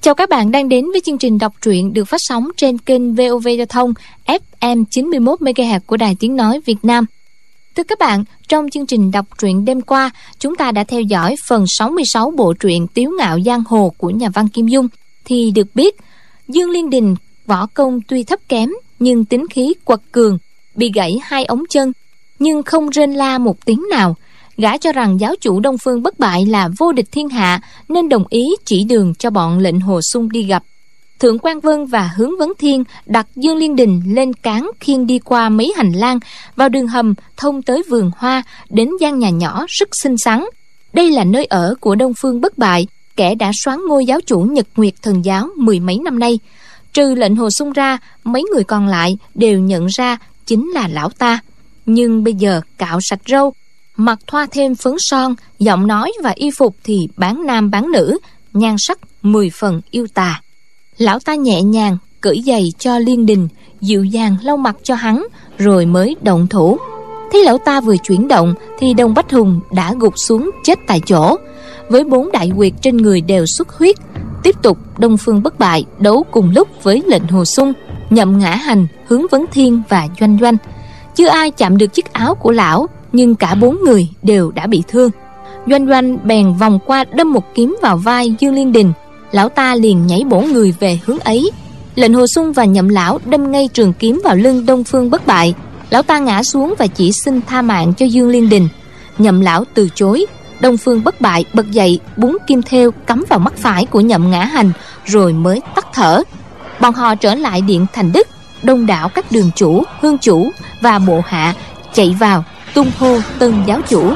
Chào các bạn đang đến với chương trình đọc truyện được phát sóng trên kênh VOV Giao thông FM 91 MHz của Đài Tiếng nói Việt Nam. Thưa các bạn, trong chương trình đọc truyện đêm qua, chúng ta đã theo dõi phần 66 bộ truyện Tiếu ngạo giang hồ của nhà văn Kim Dung. Thì được biết, Dương Liên Đình võ công tuy thấp kém nhưng tính khí quật cường, bị gãy 2 ống chân nhưng không rên la một tiếng nào. Gã cho rằng giáo chủ Đông Phương Bất Bại là vô địch thiên hạ nên đồng ý chỉ đường cho bọn lệnh Hồ Xung đi gặp. Thượng Quan Vân và Hướng Vấn Thiên đặt Dương Liên Đình lên cáng khiêng đi qua mấy hành lang, vào đường hầm thông tới vườn hoa, đến gian nhà nhỏ rất xinh xắn. Đây là nơi ở của Đông Phương Bất Bại, kẻ đã soán ngôi giáo chủ Nhật Nguyệt Thần giáo 10 mấy năm nay. Trừ lệnh Hồ Xung ra, mấy người còn lại đều nhận ra chính là lão ta. Nhưng bây giờ cạo sạch râu, mặt thoa thêm phấn son, giọng nói và y phục thì bán nam bán nữ, nhan sắc 10 phần yêu tà. Lão ta nhẹ nhàng cởi giày cho Liên Đình, dịu dàng lau mặt cho hắn, rồi mới động thủ. Thấy lão ta vừa chuyển động thì Đông Bách Hùng đã gục xuống chết tại chỗ, với 4 đại huyệt trên người đều xuất huyết. Tiếp tục Đông Phương Bất Bại đấu cùng lúc với lệnh Hồ Xung, Nhậm Ngã Hành, Hướng Vấn Thiên và Doanh Doanh. Chưa ai chạm được chiếc áo của lão, nhưng cả 4 người đều đã bị thương. Doanh Doanh bèn vòng qua đâm một kiếm vào vai Dương Liên Đình. Lão ta liền nhảy bổ người về hướng ấy. Lệnh Hồ Xung và Nhậm lão đâm ngay trường kiếm vào lưng Đông Phương Bất Bại. Lão ta ngã xuống và chỉ xin tha mạng cho Dương Liên Đình. Nhậm lão từ chối. Đông Phương Bất Bại bật dậy, búng kim thêu cắm vào mắt phải của Nhậm Ngã Hành, rồi mới tắt thở. Bọn họ trở lại điện Thành Đức. Đông đảo các đường chủ, hương chủ và bộ hạ chạy vào tung hô tân giáo chủ.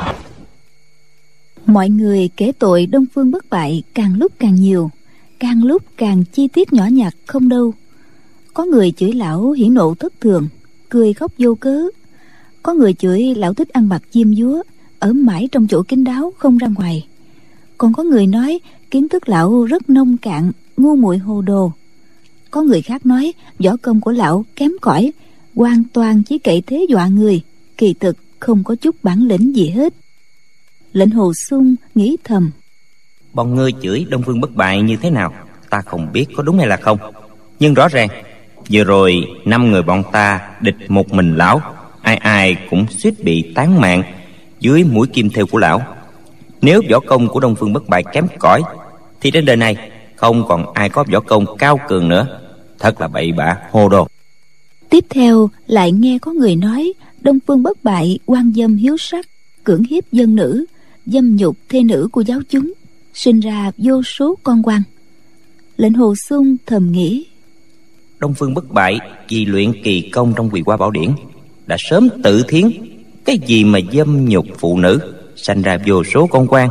Mọi người kể tội Đông Phương Bất Bại càng lúc càng nhiều, càng lúc càng chi tiết nhỏ nhặt không đâu. Có người chửi lão hiển nộ thất thường, cười khóc vô cớ. Có người chửi lão thích ăn mặc diêm dúa, ở mãi trong chỗ kín đáo không ra ngoài. Còn có người nói kiến thức lão rất nông cạn, ngu muội hồ đồ. Có người khác nói võ công của lão kém cỏi, hoàn toàn chỉ cậy thế dọa người, kỳ thực không có chút bản lĩnh gì hết. Lệnh Hồ Xung nghĩ thầm: bọn ngươi chửi Đông Phương Bất Bại như thế nào ta không biết có đúng hay là không, nhưng rõ ràng vừa rồi 5 người bọn ta địch một mình lão, ai ai cũng suýt bị tán mạng dưới mũi kim thêu của lão. Nếu võ công của Đông Phương Bất Bại kém cỏi thì trên đời này không còn ai có võ công cao cường nữa. Thật là bậy bạ hồ đồ. Tiếp theo lại nghe có người nói Đông Phương Bất Bại oan dâm hiếu sắc, cưỡng hiếp dân nữ, dâm nhục thê nữ của giáo chúng, sinh ra vô số con quan. Lệnh Hồ Xung thầm nghĩ: Đông Phương Bất Bại vì luyện kỳ công trong Quỳ Hoa Bảo Điển đã sớm tự thiến, cái gì mà dâm nhục phụ nữ, sanh ra vô số con quan.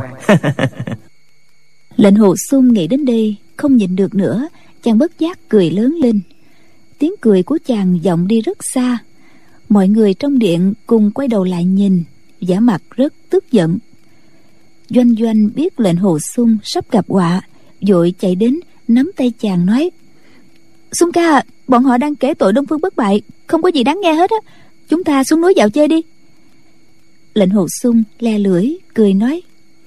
Lệnh Hồ Xung nghĩ đến đây không nhịn được nữa, chàng bất giác cười lớn lên. Tiếng cười của chàng vọng đi rất xa. Mọi người trong điện cùng quay đầu lại nhìn, vẻ mặt rất tức giận. Doanh Doanh biết lệnh Hồ Xung sắp gặp họa, vội chạy đến nắm tay chàng nói: Xung ca, bọn họ đang kể tội Đông Phương Bất Bại, không có gì đáng nghe hết á, chúng ta xuống núi dạo chơi đi. Lệnh Hồ Xung le lưỡi cười nói: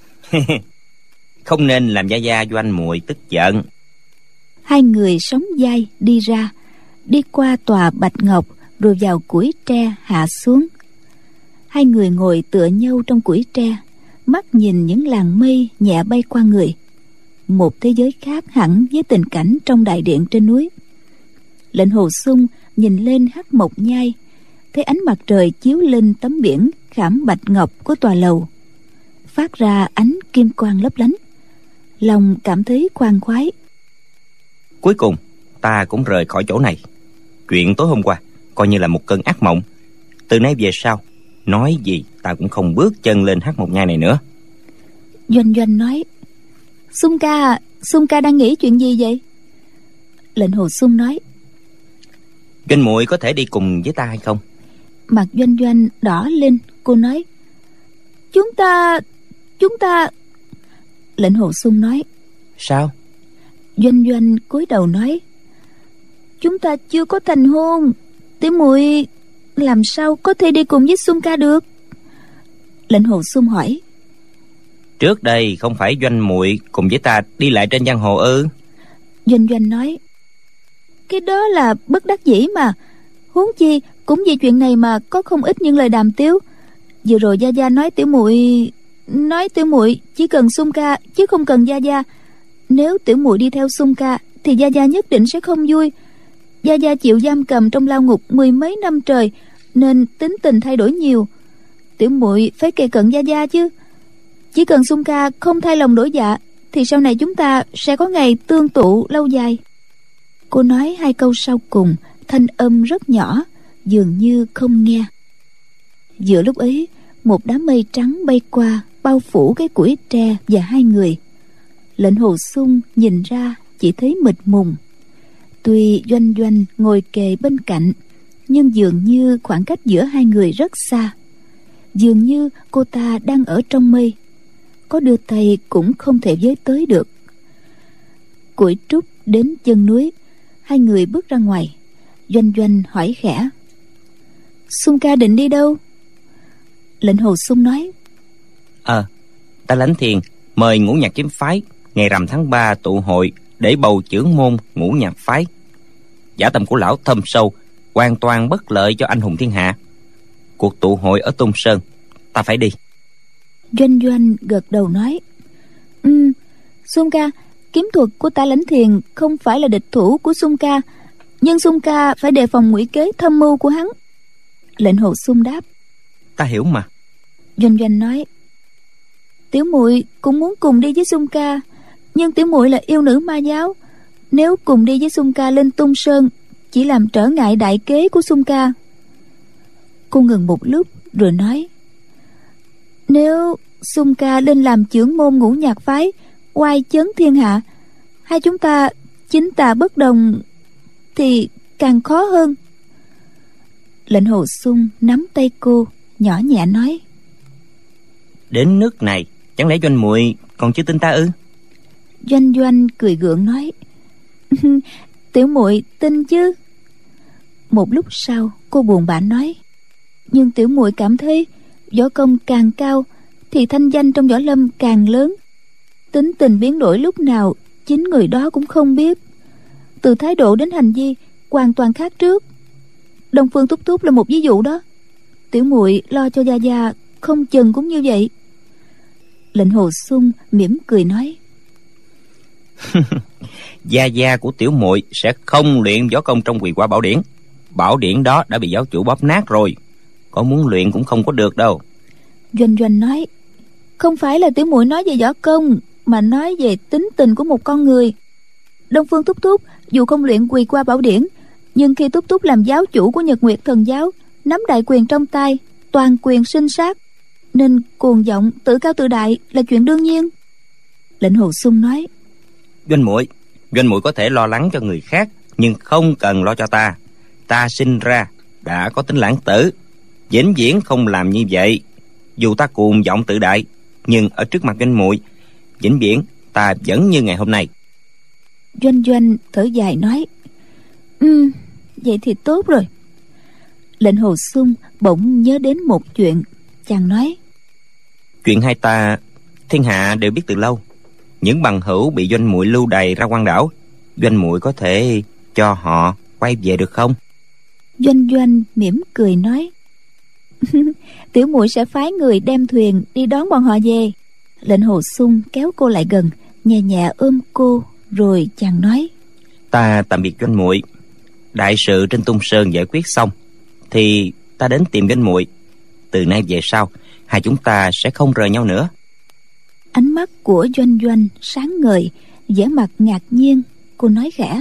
không nên làm gia gia Doanh muội tức giận. Hai người sóng vai đi ra, đi qua tòa Bạch Ngọc, rồi vào củi tre hạ xuống. Hai người ngồi tựa nhau trong củi tre, mắt nhìn những làn mây nhẹ bay qua người. Một thế giới khác hẳn với tình cảnh trong đại điện trên núi. Lệnh Hồ Xung nhìn lên Hắc Mộc Nhai, thấy ánh mặt trời chiếu lên tấm biển khảm bạch ngọc của tòa lầu, phát ra ánh kim quang lấp lánh. Lòng cảm thấy khoan khoái. Cuối cùng ta cũng rời khỏi chỗ này. Chuyện tối hôm qua coi như là một cơn ác mộng. Từ nay về sau nói gì ta cũng không bước chân lên Hắc Mộc Nhai này nữa. Doanh Doanh nói: Xung ca đang nghĩ chuyện gì vậy? Lệnh Hồ Xung nói: Doanh muội có thể đi cùng với ta hay không? Mặt Doanh Doanh đỏ lên, cô nói: Chúng ta. Lệnh Hồ Xung nói: Sao? Doanh Doanh cúi đầu nói: Chúng ta chưa có thành hôn, tỷ muội làm sao có thể đi cùng với Xung ca được? Lệnh Hồ Xung hỏi: Trước đây không phải Doanh muội cùng với ta đi lại trên giang hồ ư? Doanh Doanh nói: Cái đó là bất đắc dĩ mà. Huống chi cũng vì chuyện này mà có không ít những lời đàm tiếu. Vừa rồi gia gia nói tiểu muội chỉ cần Xung ca chứ không cần gia gia. Nếu tiểu muội đi theo Xung ca thì gia gia nhất định sẽ không vui. Gia gia chịu giam cầm trong lao ngục 10 mấy năm trời, nên tính tình thay đổi nhiều. Tiểu muội phải kề cận gia gia chứ. Chỉ cần Xung ca không thay lòng đổi dạ thì sau này chúng ta sẽ có ngày tương tụ lâu dài. Cô nói 2 câu sau cùng thanh âm rất nhỏ, dường như không nghe. Giữa lúc ấy, một đám mây trắng bay qua, bao phủ cái củi tre và 2 người. Lệnh Hồ Xung nhìn ra chỉ thấy mịt mùng. Tuy Doanh Doanh ngồi kề bên cạnh, nhưng dường như khoảng cách giữa 2 người rất xa. Dường như cô ta đang ở trong mây, có đưa tay cũng không thể với tới được. Củi trúc đến chân núi, 2 người bước ra ngoài. Doanh Doanh hỏi khẽ: Xung ca định đi đâu? Lệnh Hồ Xung nói: Ta Lãnh Thiền mời Ngũ Nhạc Kiếm phái ngày rằm tháng 3 tụ hội để bầu chưởng môn Ngũ Nhạc phái. Dã tâm của lão thâm sâu, hoàn toàn bất lợi cho anh hùng thiên hạ. Cuộc tụ hội ở Tung Sơn, ta phải đi. Doanh Doanh gật đầu nói: Xung ca, kiếm thuật của Ta Lãnh Thiền không phải là địch thủ của Xung ca, nhưng Xung ca phải đề phòng ngụy kế thâm mưu của hắn. Lệnh Hồ Xung đáp: Ta hiểu mà. Doanh Doanh nói: Tiểu muội cũng muốn cùng đi với Xung ca, nhưng tiểu muội là yêu nữ ma giáo. Nếu cùng đi với Xung ca lên Tung Sơn, chỉ làm trở ngại đại kế của Xung ca. Cô ngừng một lúc rồi nói: Nếu Xung ca lên làm chưởng môn Ngũ Nhạc phái, oai chấn thiên hạ, hai chúng ta chính tà bất đồng thì càng khó hơn. Lệnh Hồ Xung nắm tay cô, nhỏ nhẹ nói: Đến nước này, chẳng lẽ Doanh muội còn chưa tin ta ư? Doanh Doanh cười gượng nói: Tiểu muội tin chứ. Một lúc sau cô buồn bã nói: Nhưng tiểu muội cảm thấy võ công càng cao thì thanh danh trong võ lâm càng lớn. Tính tình biến đổi lúc nào chính người đó cũng không biết. Từ thái độ đến hành vi hoàn toàn khác trước. Đông Phương Túc Túc là một ví dụ đó. Tiểu muội lo cho gia gia không chừng cũng như vậy. Lệnh Hồ Xung mỉm cười nói: Gia gia của tiểu muội sẽ không luyện võ công trong Quỳ Hoa Bảo Điển. Bảo điển đó đã bị giáo chủ bóp nát rồi, có muốn luyện cũng không có được đâu. Doanh Doanh nói: Không phải là tiểu muội nói về võ công, mà nói về tính tình của một con người. Đông Phương Túc Túc dù không luyện Quỳ Hoa Bảo Điển, nhưng khi Túc Túc làm giáo chủ của Nhật Nguyệt Thần giáo, nắm đại quyền trong tay, toàn quyền sinh sát, nên cuồng vọng tự cao tự đại là chuyện đương nhiên. Lệnh Hồ Xung nói: Doanh muội có thể lo lắng cho người khác, nhưng không cần lo cho ta. Ta sinh ra đã có tính lãng tử, vĩnh viễn không làm như vậy. Dù ta cuồng vọng tự đại, nhưng ở trước mặt Doanh muội, vĩnh viễn ta vẫn như ngày hôm nay. Doanh Doanh thở dài nói: Vậy thì tốt rồi. Lệnh Hồ Xung bỗng nhớ đến một chuyện, chàng nói: Chuyện hai ta thiên hạ đều biết từ lâu. Những bằng hữu bị Doanh muội lưu đày ra Quan Đảo, Doanh muội có thể cho họ quay về được không? Doanh Doanh mỉm cười nói: Tiểu muội sẽ phái người đem thuyền đi đón bọn họ về. Lệnh Hồ Xung kéo cô lại gần, nhẹ nhẹ ôm cô, rồi chàng nói: Ta tạm biệt Doanh muội. Đại sự trên Tung Sơn giải quyết xong thì ta đến tìm Doanh muội. Từ nay về sau, hai chúng ta sẽ không rời nhau nữa. Ánh mắt của Doanh Doanh sáng ngời, vẻ mặt ngạc nhiên. Cô nói khẽ: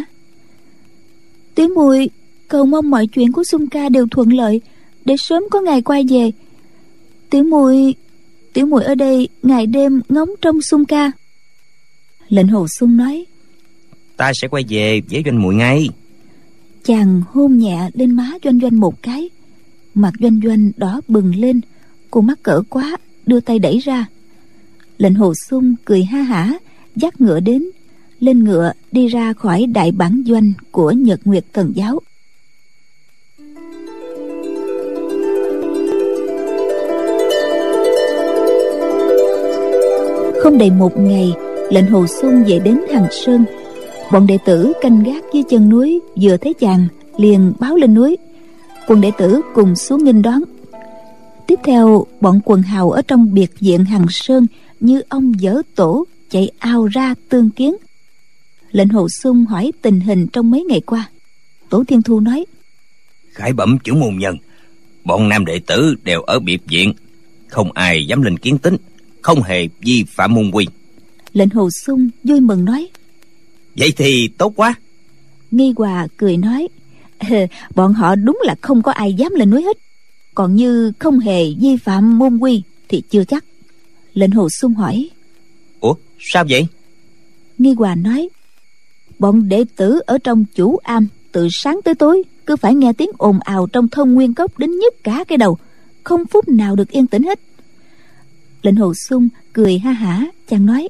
Tiểu muội cầu mong mọi chuyện của Xung ca đều thuận lợi, để sớm có ngày quay về. Tiểu muội ở đây ngày đêm ngóng trông Xung ca. Lệnh Hồ Xung nói: Ta sẽ quay về với Doanh muội ngay. Chàng hôn nhẹ lên má Doanh Doanh một cái. Mặt Doanh Doanh đỏ bừng lên. Cô mắc cỡ quá, đưa tay đẩy ra. Lệnh Hồ Xung cười ha hả, dắt ngựa đến, lên ngựa đi ra khỏi đại bản doanh của Nhật Nguyệt Thần giáo. Không đầy một ngày, Lệnh Hồ Xung về đến Hằng Sơn. Bọn đệ tử canh gác dưới chân núi vừa thấy chàng liền báo lên núi. Quần đệ tử cùng xuống nghênh đón. Tiếp theo bọn quần hào ở trong biệt viện Hằng Sơn như ong dở tổ chạy ào ra tương kiến. Lệnh Hồ Xung hỏi tình hình trong mấy ngày qua. Tổ Thiên Thu nói: Khải bẩm trưởng môn nhân, bọn nam đệ tử đều ở biệt viện, không ai dám lên kiến tính, không hề vi phạm môn quy. Lệnh Hồ Xung vui mừng nói: Vậy thì tốt quá. Nghi Hòa cười nói: Bọn họ đúng là không có ai dám lên núi hết, còn như không hề vi phạm môn quy thì chưa chắc. Lệnh Hồ Xung hỏi: Ủa sao vậy? Nghi Hòa nói: Bọn đệ tử ở trong chủ am từ sáng tới tối cứ phải nghe tiếng ồn ào trong Thông Nguyên Cốc đến nhức cả cái đầu, không phút nào được yên tĩnh hết. Lệnh Hồ Xung cười ha hả, chàng nói: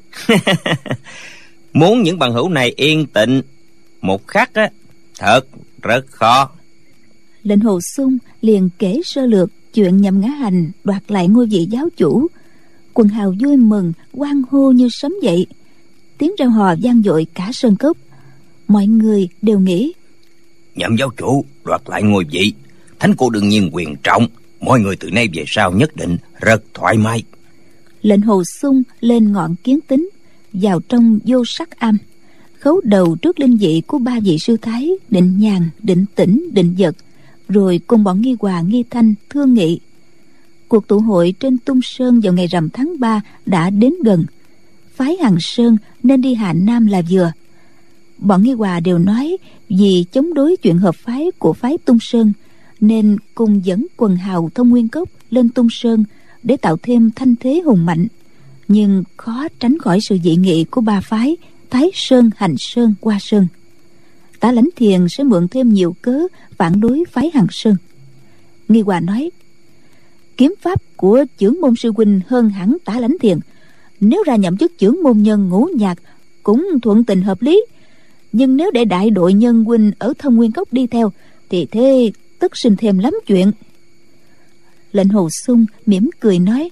Muốn những bằng hữu này yên tĩnh một khắc á, thật rất khó. Lệnh Hồ Xung liền kể sơ lược chuyện Nhậm Ngã Hành đoạt lại ngôi vị giáo chủ. Quần hào vui mừng, hoan hô như sấm dậy, tiếng reo hò vang dội cả sơn cốc. Mọi người đều nghĩ: Nhậm giáo chủ đoạt lại ngôi vị, thánh cô đương nhiên quyền trọng, mọi người từ nay về sau nhất định rất thoải mái. Lệnh Hồ Xung lên ngọn kiến tính, vào trong vô sắc am, khấu đầu trước linh vị của ba vị sư thái Định Nhàn, Định Tĩnh, Định Dật, rồi cùng bọn Nghi Hòa, Nghi Thanh thương nghị. Cuộc tụ hội trên Tung Sơn vào ngày rằm tháng 3 đã đến gần. Phái Hằng Sơn nên đi Hà Nam là vừa. Bọn Nghi Hòa đều nói vì chống đối chuyện hợp phái của phái Tung Sơn nên cùng dẫn quần hào Thông Nguyên Cốc lên Tung Sơn để tạo thêm thanh thế hùng mạnh, nhưng khó tránh khỏi sự dị nghị của ba phái Thái Sơn, Hành Sơn, Hoa Sơn. Tả Lãnh Thiền sẽ mượn thêm nhiều cớ phản đối phái Hằng Sơn. Nghi Hòa nói: Kiếm pháp của chưởng môn sư huynh hơn hẳn Tả Lãnh Thiền, nếu ra nhậm chức chưởng môn nhân Ngũ Nhạc cũng thuận tình hợp lý, nhưng nếu để đại đội nhân huynh ở Thông Nguyên Cốc đi theo thì thế tất sinh thêm lắm chuyện. Lệnh Hồ Xung mỉm cười nói: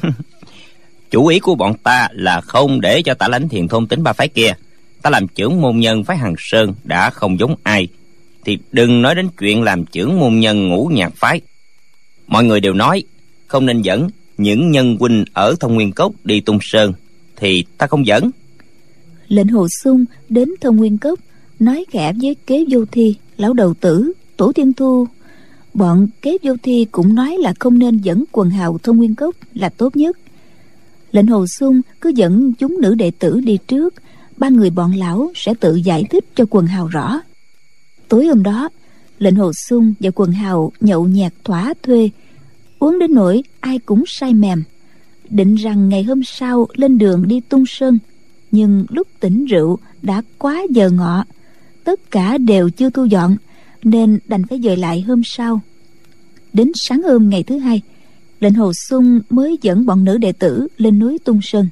Chủ ý của bọn ta là không để cho Tả Lãnh Thiền thôn tính ba phái kia. Ta làm chưởng môn nhân phái Hằng Sơn đã không giống ai, thì đừng nói đến chuyện làm chưởng môn nhân Ngũ Nhạc phái. Mọi người đều nói không nên dẫn những nhân huynh ở Thông Nguyên Cốc đi Tung Sơn, thì ta không dẫn. Lệnh Hồ Xung đến Thông Nguyên Cốc, nói khẽ với Kế Vô Thi, Lão Đầu Tử, Tổ Thiên Thu. Bọn Kế Vô Thi cũng nói là không nên dẫn quần hào Thông Nguyên Cốc là tốt nhất. Lệnh Hồ Xung cứ dẫn chúng nữ đệ tử đi trước, ba người bọn lão sẽ tự giải thích cho quần hào rõ. Tối hôm đó, Lệnh Hồ Xung và quần hào nhậu nhẹt thỏa thuê, uống đến nỗi ai cũng say mềm, định rằng ngày hôm sau lên đường đi Tung Sơn. Nhưng lúc tỉnh rượu đã quá giờ ngọ, tất cả đều chưa thu dọn, nên đành phải dời lại hôm sau. Đến sáng hôm ngày thứ hai, Lệnh Hồ Xung mới dẫn bọn nữ đệ tử lên núi Tung Sơn.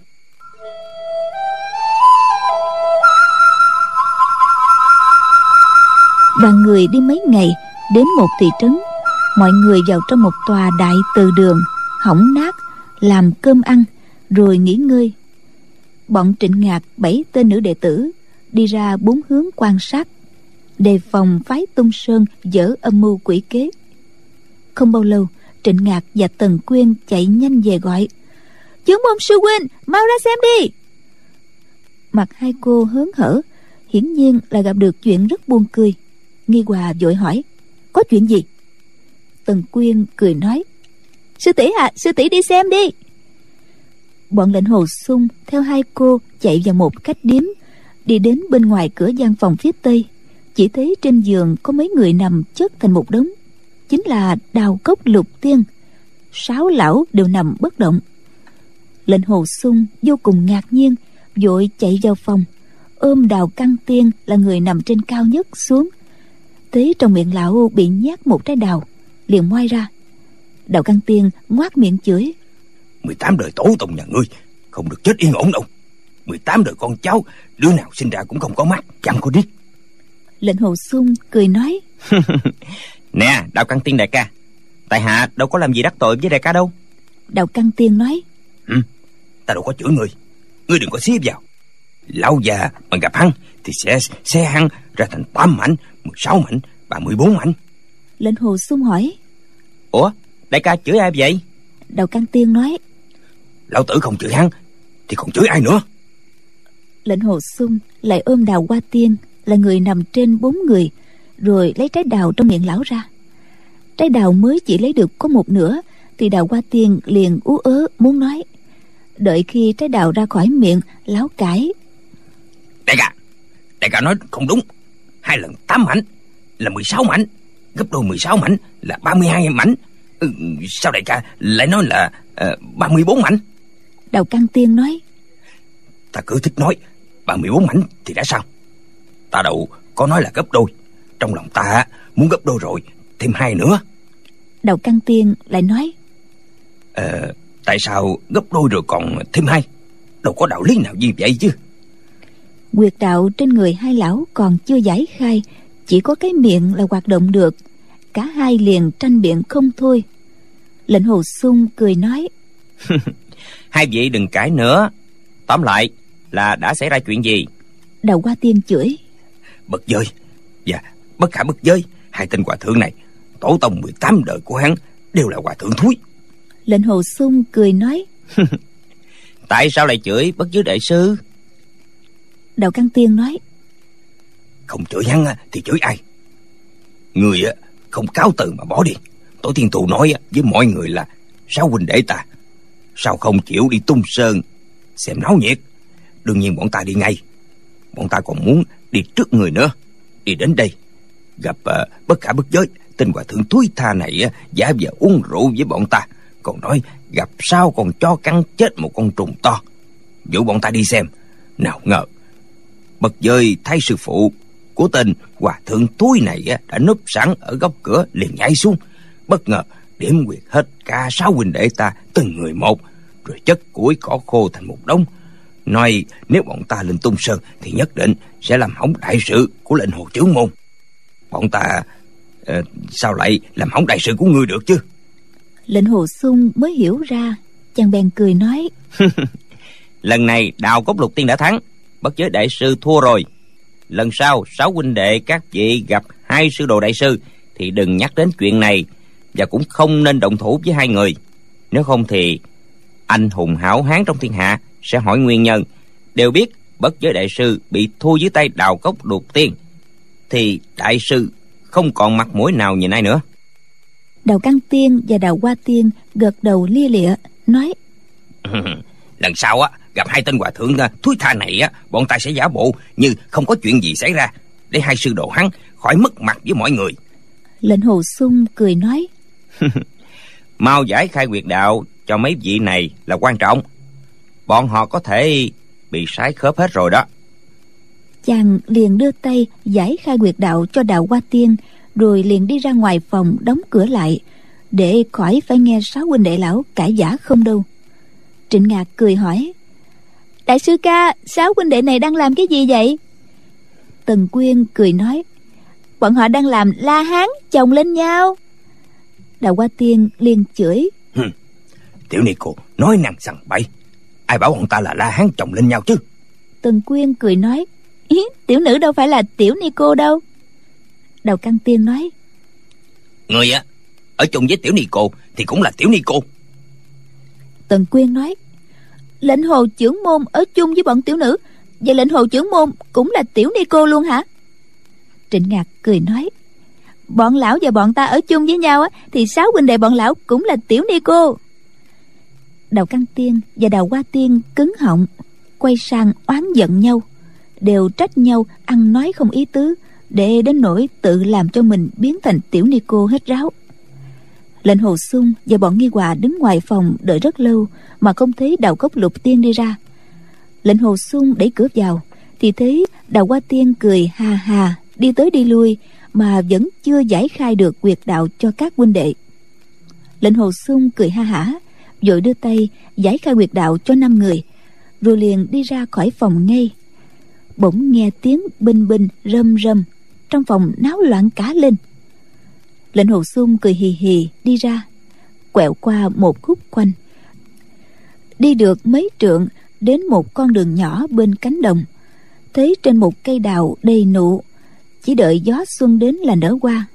Đoàn người đi mấy ngày, đến một thị trấn. Mọi người vào trong một tòa đại từ đường hỏng nát, làm cơm ăn rồi nghỉ ngơi. Bọn Trịnh Ngạc 7 tên nữ đệ tử đi ra 4 hướng quan sát, đề phòng phái Tung Sơn dở âm mưu quỷ kế. Không bao lâu, Trịnh Ngạc và Tần Quyên chạy nhanh về gọi: Chưởng môn sư huynh, mau ra xem đi. Mặt hai cô hớn hở, hiển nhiên là gặp được chuyện rất buồn cười. Nghi Hòa vội hỏi: Có chuyện gì? Tần Quyên cười nói: Sư tỷ à, sư tỷ đi xem đi. Bọn Lệnh Hồ Xung theo hai cô chạy vào một khách điếm, đi đến bên ngoài cửa gian phòng phía tây, chỉ thấy trên giường có mấy người nằm chất thành một đống, chính là Đào Cốc, Lục Tiên. 6 lão đều nằm bất động. Lệnh Hồ Xung vô cùng ngạc nhiên, vội chạy vào phòng, ôm Đào Căn Tiên là người nằm trên cao nhất xuống. Thấy trong miệng lão bị nhét một trái đào, liền moi ra. Đào Căn Tiên ngoác miệng chửi: 18 đời tổ tông nhà ngươi không được chết yên ổn đâu. 18 đời con cháu, đứa nào sinh ra cũng không có mắt, chẳng có điếc. Lệnh Hồ Xung cười nói: Nè Đào Căn Tiên đại ca, tại hạ đâu có làm gì đắc tội với đại ca đâu. Đào Căn Tiên nói: Ta đâu có chửi ngươi, ngươi đừng có xía vào. Lão già mà gặp hắn thì sẽ xé hắn ra thành 8 mảnh, 16 mảnh, 34 mảnh. Lệnh Hồ Xung hỏi: Ủa, đại ca chửi ai vậy? Đào Căn Tiên nói: Lão tử không chửi hắn thì còn chửi ai nữa? Lệnh Hồ Xung lại ôm Đào Hoa Tiên là người nằm trên 4 người, rồi lấy trái đào trong miệng lão ra. Trái đào mới chỉ lấy được có một nửa thì Đào Hoa Tiên liền ú ớ muốn nói. Đợi khi trái đào ra khỏi miệng, lão cãi: Đại ca nói không đúng. 2 lần 8 mảnh là 16 mảnh, gấp đôi 16 mảnh là 32 mảnh. Sao đại ca lại nói là 34 mảnh? Đào Căn Tiên nói: Ta cứ thích nói 34 mảnh thì đã sao? Ta đâu có nói là gấp đôi. Trong lòng ta muốn gấp đôi rồi, thêm 2 nữa. Đào Căn Tiên lại nói: Tại sao gấp đôi rồi còn thêm 2? Đâu có đạo lý nào như vậy chứ. Quyệt đạo trên người hai lão còn chưa giải khai, chỉ có cái miệng là hoạt động được. Cả hai liền tranh biện không thôi. Lệnh Hồ Xung cười nói: Hai vị đừng cãi nữa. Tóm lại là đã xảy ra chuyện gì? Đào Hoa Tiên chửi: Bậc giới và bất khả bất giới, 2 tên hòa thượng này, tổ tông 18 đời của hắn đều là hòa thượng thúi. Lệnh Hồ Xung cười nói: Tại sao lại chửi bất giới đại sư? Đào Căn Tiên nói: Không chửi hắn thì chửi ai? Người không cáo từ mà bỏ đi. Tổ tiên tù nói với mọi người là 6 huynh đệ ta, sao không chịu đi Tung Sơn xem náo nhiệt? Đương nhiên bọn ta đi ngay. Bọn ta còn muốn đi trước người nữa. Đi đến đây gặp bất khả bất giới, tên hòa thượng thúi tha này giả vờ uống rượu với bọn ta, còn nói gặp sao còn cho cắn chết một con trùng to, dụ bọn ta đi xem. Nào ngờ bất giới thấy sư phụ của tên hòa thượng thúi này đã núp sẵn ở góc cửa, liền nhảy xuống, bất ngờ điểm quyệt hết cả 6 huynh đệ ta từng người một, rồi chất củi cỏ khô thành một đống, nói nếu bọn ta lên Tung Sơn thì nhất định sẽ làm hỏng đại sự của lệnh Hồ Chưởng Môn. Bọn ta sao lại làm hỏng đại sự của ngươi được chứ? Lệnh Hồ Xung mới hiểu ra, chàng bèn cười nói: Lần này Đào Cốc Lục Tiên đã thắng, bất giới đại sư thua rồi. Lần sau 6 huynh đệ các vị gặp 2 sư đồ đại sư thì đừng nhắc đến chuyện này, và cũng không nên động thủ với 2 người. Nếu không thì anh hùng hảo hán trong thiên hạ sẽ hỏi nguyên nhân. Đều biết bất giới đại sư bị thua dưới tay Đào Cốc Lục Tiên, thì đại sư không còn mặt mũi nào nhìn ai nữa. Đào Căn Tiên và Đào Hoa Tiên gật đầu lia lịa nói: Lần sau gặp 2 tên hòa thượng thúi tha này bọn ta sẽ giả bộ như không có chuyện gì xảy ra, để 2 sư đồ hắn khỏi mất mặt với mọi người. Lệnh Hồ Xung cười nói: Mau giải khai quyệt đạo cho mấy vị này là quan trọng. Bọn họ có thể bị sái khớp hết rồi đó. Chàng liền đưa tay giải khai quyệt đạo cho Đào Hoa Tiên, rồi liền đi ra ngoài phòng đóng cửa lại, để khỏi phải nghe 6 huynh đệ lão cãi giả không đâu. Trịnh Ngạc cười hỏi: Đại sư ca, 6 huynh đệ này đang làm cái gì vậy? Tần Quyên cười nói: Bọn họ đang làm la hán chồng lên nhau. Đào Hoa Tiên liền chửi: Tiểu ni cô nói năng sằng bậy, ai bảo bọn ta là la hán chồng lên nhau chứ? Tần Quyên cười nói: Tiểu nữ đâu phải là tiểu ni cô đâu. Đào Căn Tiên nói: Người ở chung với tiểu ni cô thì cũng là tiểu ni cô. Tần Quyên nói: Lệnh Hồ Chưởng Môn ở chung với bọn tiểu nữ, vậy lệnh Hồ Chưởng Môn cũng là tiểu ni cô luôn hả? Trịnh Ngạc cười nói: Bọn lão và bọn ta ở chung với nhau thì 6 huynh đệ bọn lão cũng là tiểu ni cô. Đào Căn Tiên và Đào Hoa Tiên cứng họng, quay sang oán giận nhau, đều trách nhau ăn nói không ý tứ, để đến nỗi tự làm cho mình biến thành tiểu ni cô hết ráo. Lệnh Hồ Xung và bọn Nghi Hòa đứng ngoài phòng đợi rất lâu mà không thấy Đào Cốc Lục Tiên đi ra. Lệnh Hồ Xung đẩy cửa vào thì thấy Đào Hoa Tiên cười hà hà đi tới đi lui, mà vẫn chưa giải khai được quyệt đạo cho các huynh đệ. Lệnh Hồ Xung cười ha hả, vội đưa tay giải khai quyệt đạo cho 5 người, rồi liền đi ra khỏi phòng ngay. Bỗng nghe tiếng binh binh râm râm, trong phòng náo loạn cả lên. Lệnh Hồ Xung cười hì hì đi ra, quẹo qua một khúc quanh, đi được mấy trượng đến một con đường nhỏ bên cánh đồng. thấy trên một cây đào đầy nụ, chỉ đợi gió xuân đến là nở hoa.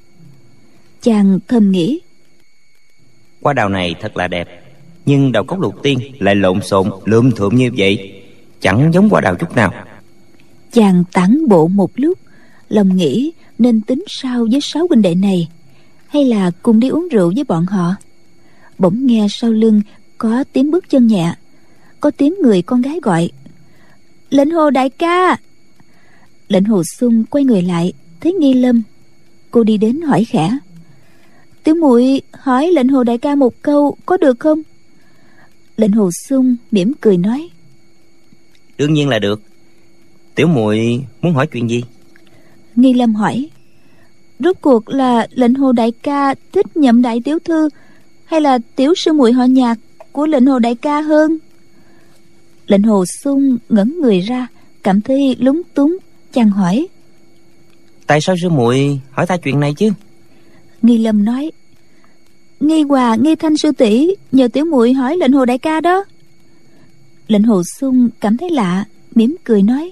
Chàng thầm nghĩ, Hoa đào này thật là đẹp, nhưng đầu cốc lục tiên lại lộn xộn lượm thượm như vậy, chẳng giống hoa đào chút nào. Chàng tản bộ một lúc, lòng nghĩ nên tính sao với 6 huynh đệ này, hay là cùng đi uống rượu với bọn họ. Bỗng nghe sau lưng có tiếng bước chân nhẹ, có tiếng người con gái gọi, Lệnh Hồ đại ca. Lệnh Hồ Xuân quay người lại, thấy Nghi Lâm. Cô đi đến hỏi khẽ, tiểu muội hỏi Lệnh Hồ đại ca một câu có được không? Lệnh Hồ Xuân mỉm cười nói, Đương nhiên là được. Tiểu muội muốn hỏi chuyện gì? Nghi Lâm hỏi, rốt cuộc là Lệnh Hồ đại ca thích Nhậm đại tiểu thư, hay là tiểu sư muội họ Nhạc của Lệnh Hồ đại ca hơn? Lệnh Hồ Xuân ngẩn người ra, cảm thấy lúng túng. Chàng hỏi, Tại sao sư muội hỏi ta chuyện này chứ? Nghi Lâm nói, Nghi Hòa, Nghi Thanh sư tỷ nhờ tiểu muội hỏi Lệnh Hồ đại ca đó. Lệnh Hồ Xuân cảm thấy lạ, mỉm cười nói,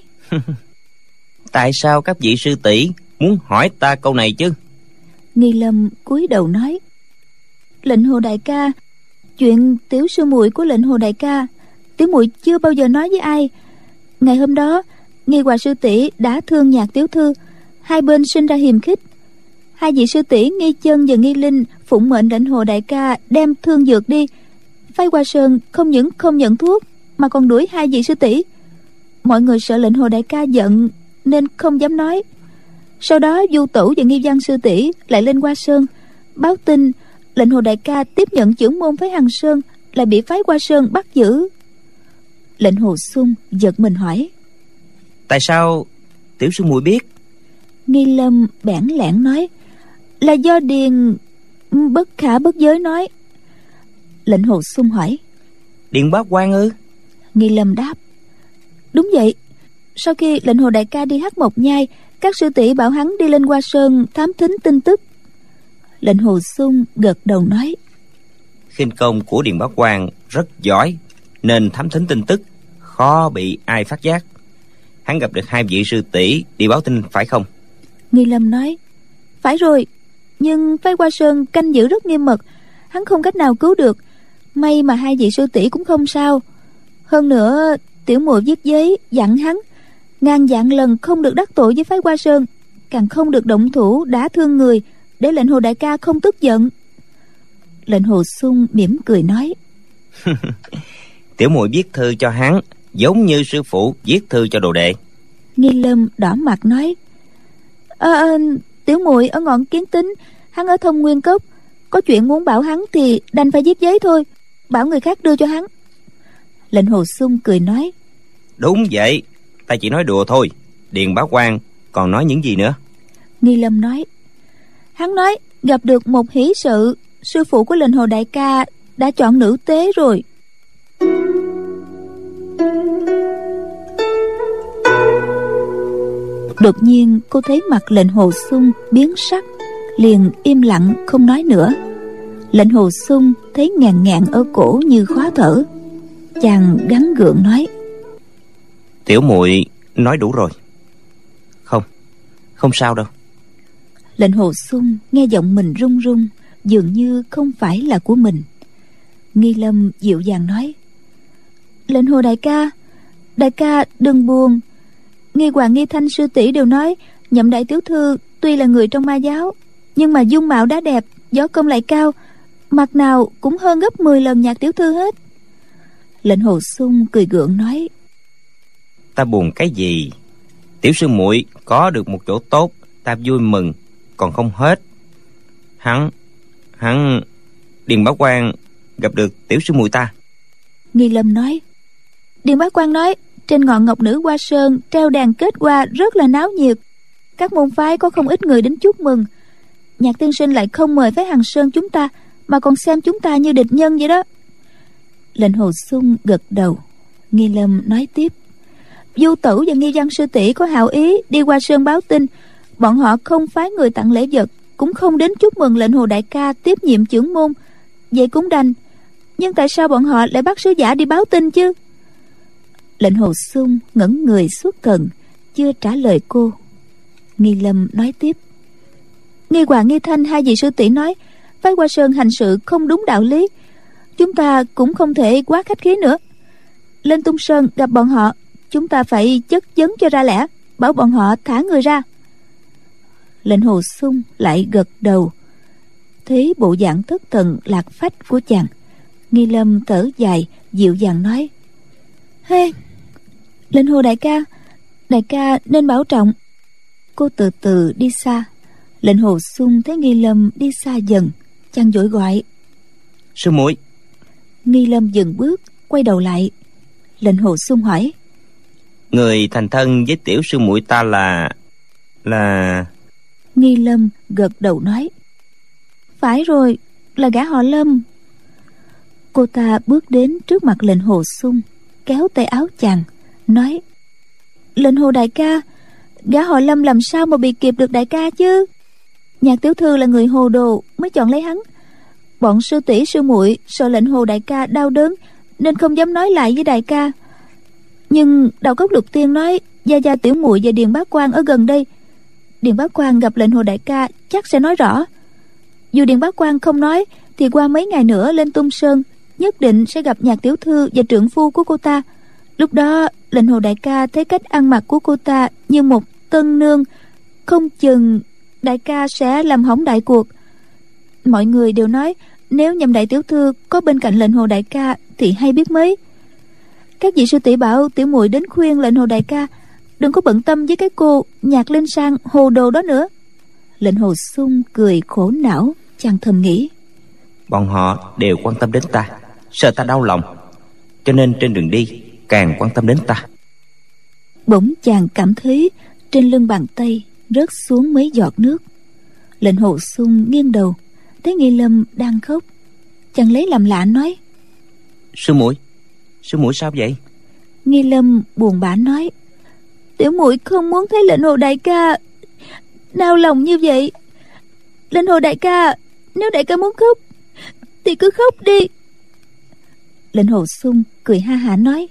Tại sao các vị sư tỷ muốn hỏi ta câu này chứ? Nghi Lâm cúi đầu nói, Lệnh Hồ đại ca, chuyện tiểu sư muội của Lệnh Hồ đại ca tiểu muội chưa bao giờ nói với ai. Ngày hôm đó Nghi Hòa sư tỷ đã thương Nhạc tiểu thư, hai bên sinh ra hiềm khích. Hai vị sư tỷ Nghi Chân và Nghi Linh phụng mệnh Lệnh Hồ đại ca đem thương dược đi. Phái Hoa Sơn không những không nhận thuốc mà còn đuổi hai vị sư tỷ. Mọi người sợ Lệnh Hồ đại ca giận nên không dám nói. Sau đó Du Tẩu và Nghi Văn sư tỷ lại lên Hoa Sơn báo tin Lệnh Hồ đại ca tiếp nhận chưởng môn phái Hằng Sơn, lại bị phái Hoa Sơn bắt giữ. Lệnh Hồ Xuân giật mình hỏi, Tại sao tiểu sư muội biết? Nghi Lâm bẽn lẽn nói, là do Điền bất khả bất giới nói. Lệnh Hồ Xuân hỏi, Điền Bá Quan ư? Nghi Lâm đáp, đúng vậy. Sau khi Lệnh Hồ đại ca đi Hắc Mộc Nhai, các sư tỷ bảo hắn đi lên Hoa Sơn thám thính tin tức. Lệnh Hồ Xuân gật đầu nói, Khinh công của Điền Bá Quan rất giỏi, nên thám thính tin tức khó bị ai phát giác. Hắn gặp được hai vị sư tỷ đi báo tin phải không? Nghi Lâm nói, phải rồi, nhưng phái Hoa Sơn canh giữ rất nghiêm mật, hắn không cách nào cứu được. May mà hai vị sư tỷ cũng không sao. Hơn nữa tiểu muội viết giấy dặn hắn ngàn vạn lần không được đắc tội với phái Hoa Sơn, càng không được động thủ đả thương người, để Lệnh Hồ đại ca không tức giận. Lệnh Hồ Xuân mỉm cười nói, Tiểu muội viết thư cho hắn giống như sư phụ viết thư cho đồ đệ. Nghi Lâm đỏ mặt nói, tiểu muội ở Ngọn Kiến Tính, hắn ở Thông Nguyên Cốc, có chuyện muốn bảo hắn thì đành phải viết giấy thôi, bảo người khác đưa cho hắn. Lệnh Hồ Xuân cười nói, Đúng vậy, ta chỉ nói đùa thôi. Điền Bá Quan còn nói những gì nữa? Nghi Lâm nói, hắn nói gặp được một hỷ sự, sư phụ của Lệnh Hồ đại ca đã chọn nữ tế rồi. Đột nhiên cô thấy mặt Lệnh Hồ Xuân biến sắc, liền im lặng không nói nữa. Lệnh Hồ Xuân thấy ngàn ngàn ở cổ như khó thở. Chàng gắng gượng nói, Tiểu muội nói đủ rồi. Không sao đâu. Lệnh Hồ Xuân nghe giọng mình run run, dường như không phải là của mình. Nghi Lâm dịu dàng nói, Lệnh Hồ đại ca đừng buồn. Nghi Hoàng Nghi Thanh sư tỷ đều nói Nhậm đại tiểu thư tuy là người trong ma giáo, nhưng mà dung mạo đã đẹp, võ công lại cao, mặt nào cũng hơn gấp 10 lần Nhạc tiểu thư hết. Lệnh Hồ Xuân cười gượng nói, Ta buồn cái gì? Tiểu sư muội có được một chỗ tốt, ta vui mừng còn không hết. Hắn Điền Bá Quan gặp được tiểu sư muội ta. Nghi Lâm nói, Điền Bá Quan nói trên ngọn Ngọc Nữ Hoa Sơn treo đàn kết hoa rất là náo nhiệt, các môn phái có không ít người đến chúc mừng. Nhạc tiên sinh lại không mời phái Hằng Sơn chúng ta, mà còn xem chúng ta như địch nhân vậy đó. Lệnh Hồ Xuân gật đầu. Nghi Lâm nói tiếp, Du Tẩu và Nghi Văn sư tỷ có hảo ý đi Hoa Sơn báo tin, bọn họ không phái người tặng lễ vật, cũng không đến chúc mừng Lệnh Hồ đại ca tiếp nhiệm chưởng môn, vậy cũng đành. Nhưng tại sao bọn họ lại bắt sứ giả đi báo tin chứ? Lệnh Hồ Xuân ngẩn người xuất thần, chưa trả lời cô. Nghi Lâm nói tiếp: Nghi Hòa, Nghi Thanh, hai vị sư tỷ nói phái Hoa Sơn hành sự không đúng đạo lý, chúng ta cũng không thể quá khách khí nữa. Lên Tung Sơn gặp bọn họ, chúng ta phải chất vấn cho ra lẽ, bảo bọn họ thả người ra. Lệnh Hồ Xung lại gật đầu. Thấy bộ dạng thất thần lạc phách của chàng, Nghi Lâm thở dài dịu dàng nói: Hey, Lệnh Hồ đại ca nên bảo trọng. Cô từ từ đi xa. Lệnh Hồ Xung thấy Nghi Lâm đi xa dần, chàng vội gọi: Sư muội. Nghi Lâm dừng bước, quay đầu lại. Lệnh Hồ Xung hỏi: Người thành thân với tiểu sư muội ta là... Nghi Lâm gật đầu nói: Phải rồi, là gã họ Lâm. Cô ta bước đến trước mặt Lệnh Hồ Xung, kéo tay áo chàng, nói: Lệnh Hồ đại ca, gã họ Lâm làm sao mà bị kịp được đại ca chứ? Nhạc tiểu thư là người hồ đồ mới chọn lấy hắn. Bọn sư tỷ sư muội sợ Lệnh Hồ đại ca đau đớn nên không dám nói lại với đại ca. Nhưng Đào Cốc Lục Tiên nói gia gia tiểu muội và Điền Bá Quan ở gần đây. Điền Bá Quan gặp Lệnh Hồ đại ca chắc sẽ nói rõ. Dù Điền Bá Quan không nói thì qua mấy ngày nữa lên Tung Sơn nhất định sẽ gặp Nhạc tiểu thư và trượng phu của cô ta. Lúc đó Lệnh Hồ đại ca thấy cách ăn mặc của cô ta như một tân nương, không chừng đại ca sẽ làm hỏng đại cuộc. Mọi người đều nói nếu nhầm đại tiểu thư có bên cạnh Lệnh Hồ đại ca thì hay biết mấy. Các vị sư tỷ bảo tiểu muội đến khuyên Lệnh Hồ đại ca đừng có bận tâm với cái cô Nhạc Linh Sang hồ đồ đó nữa. Lệnh Hồ Xung cười khổ não, chàng thầm nghĩ: Bọn họ đều quan tâm đến ta, sợ ta đau lòng, cho nên trên đường đi càng quan tâm đến ta. Bỗng chàng cảm thấy trên lưng bàn tay rớt xuống mấy giọt nước. Lệnh Hồ Xung nghiêng đầu, thấy Nghi Lâm đang khóc. Chàng lấy làm lạ nói: Sư muội sao vậy? Nghi Lâm buồn bã nói: Tiểu muội không muốn thấy Lệnh Hồ đại ca đau lòng như vậy. Lệnh Hồ đại ca, nếu đại ca muốn khóc thì cứ khóc đi. Lệnh Hồ Xung cười ha hả nói: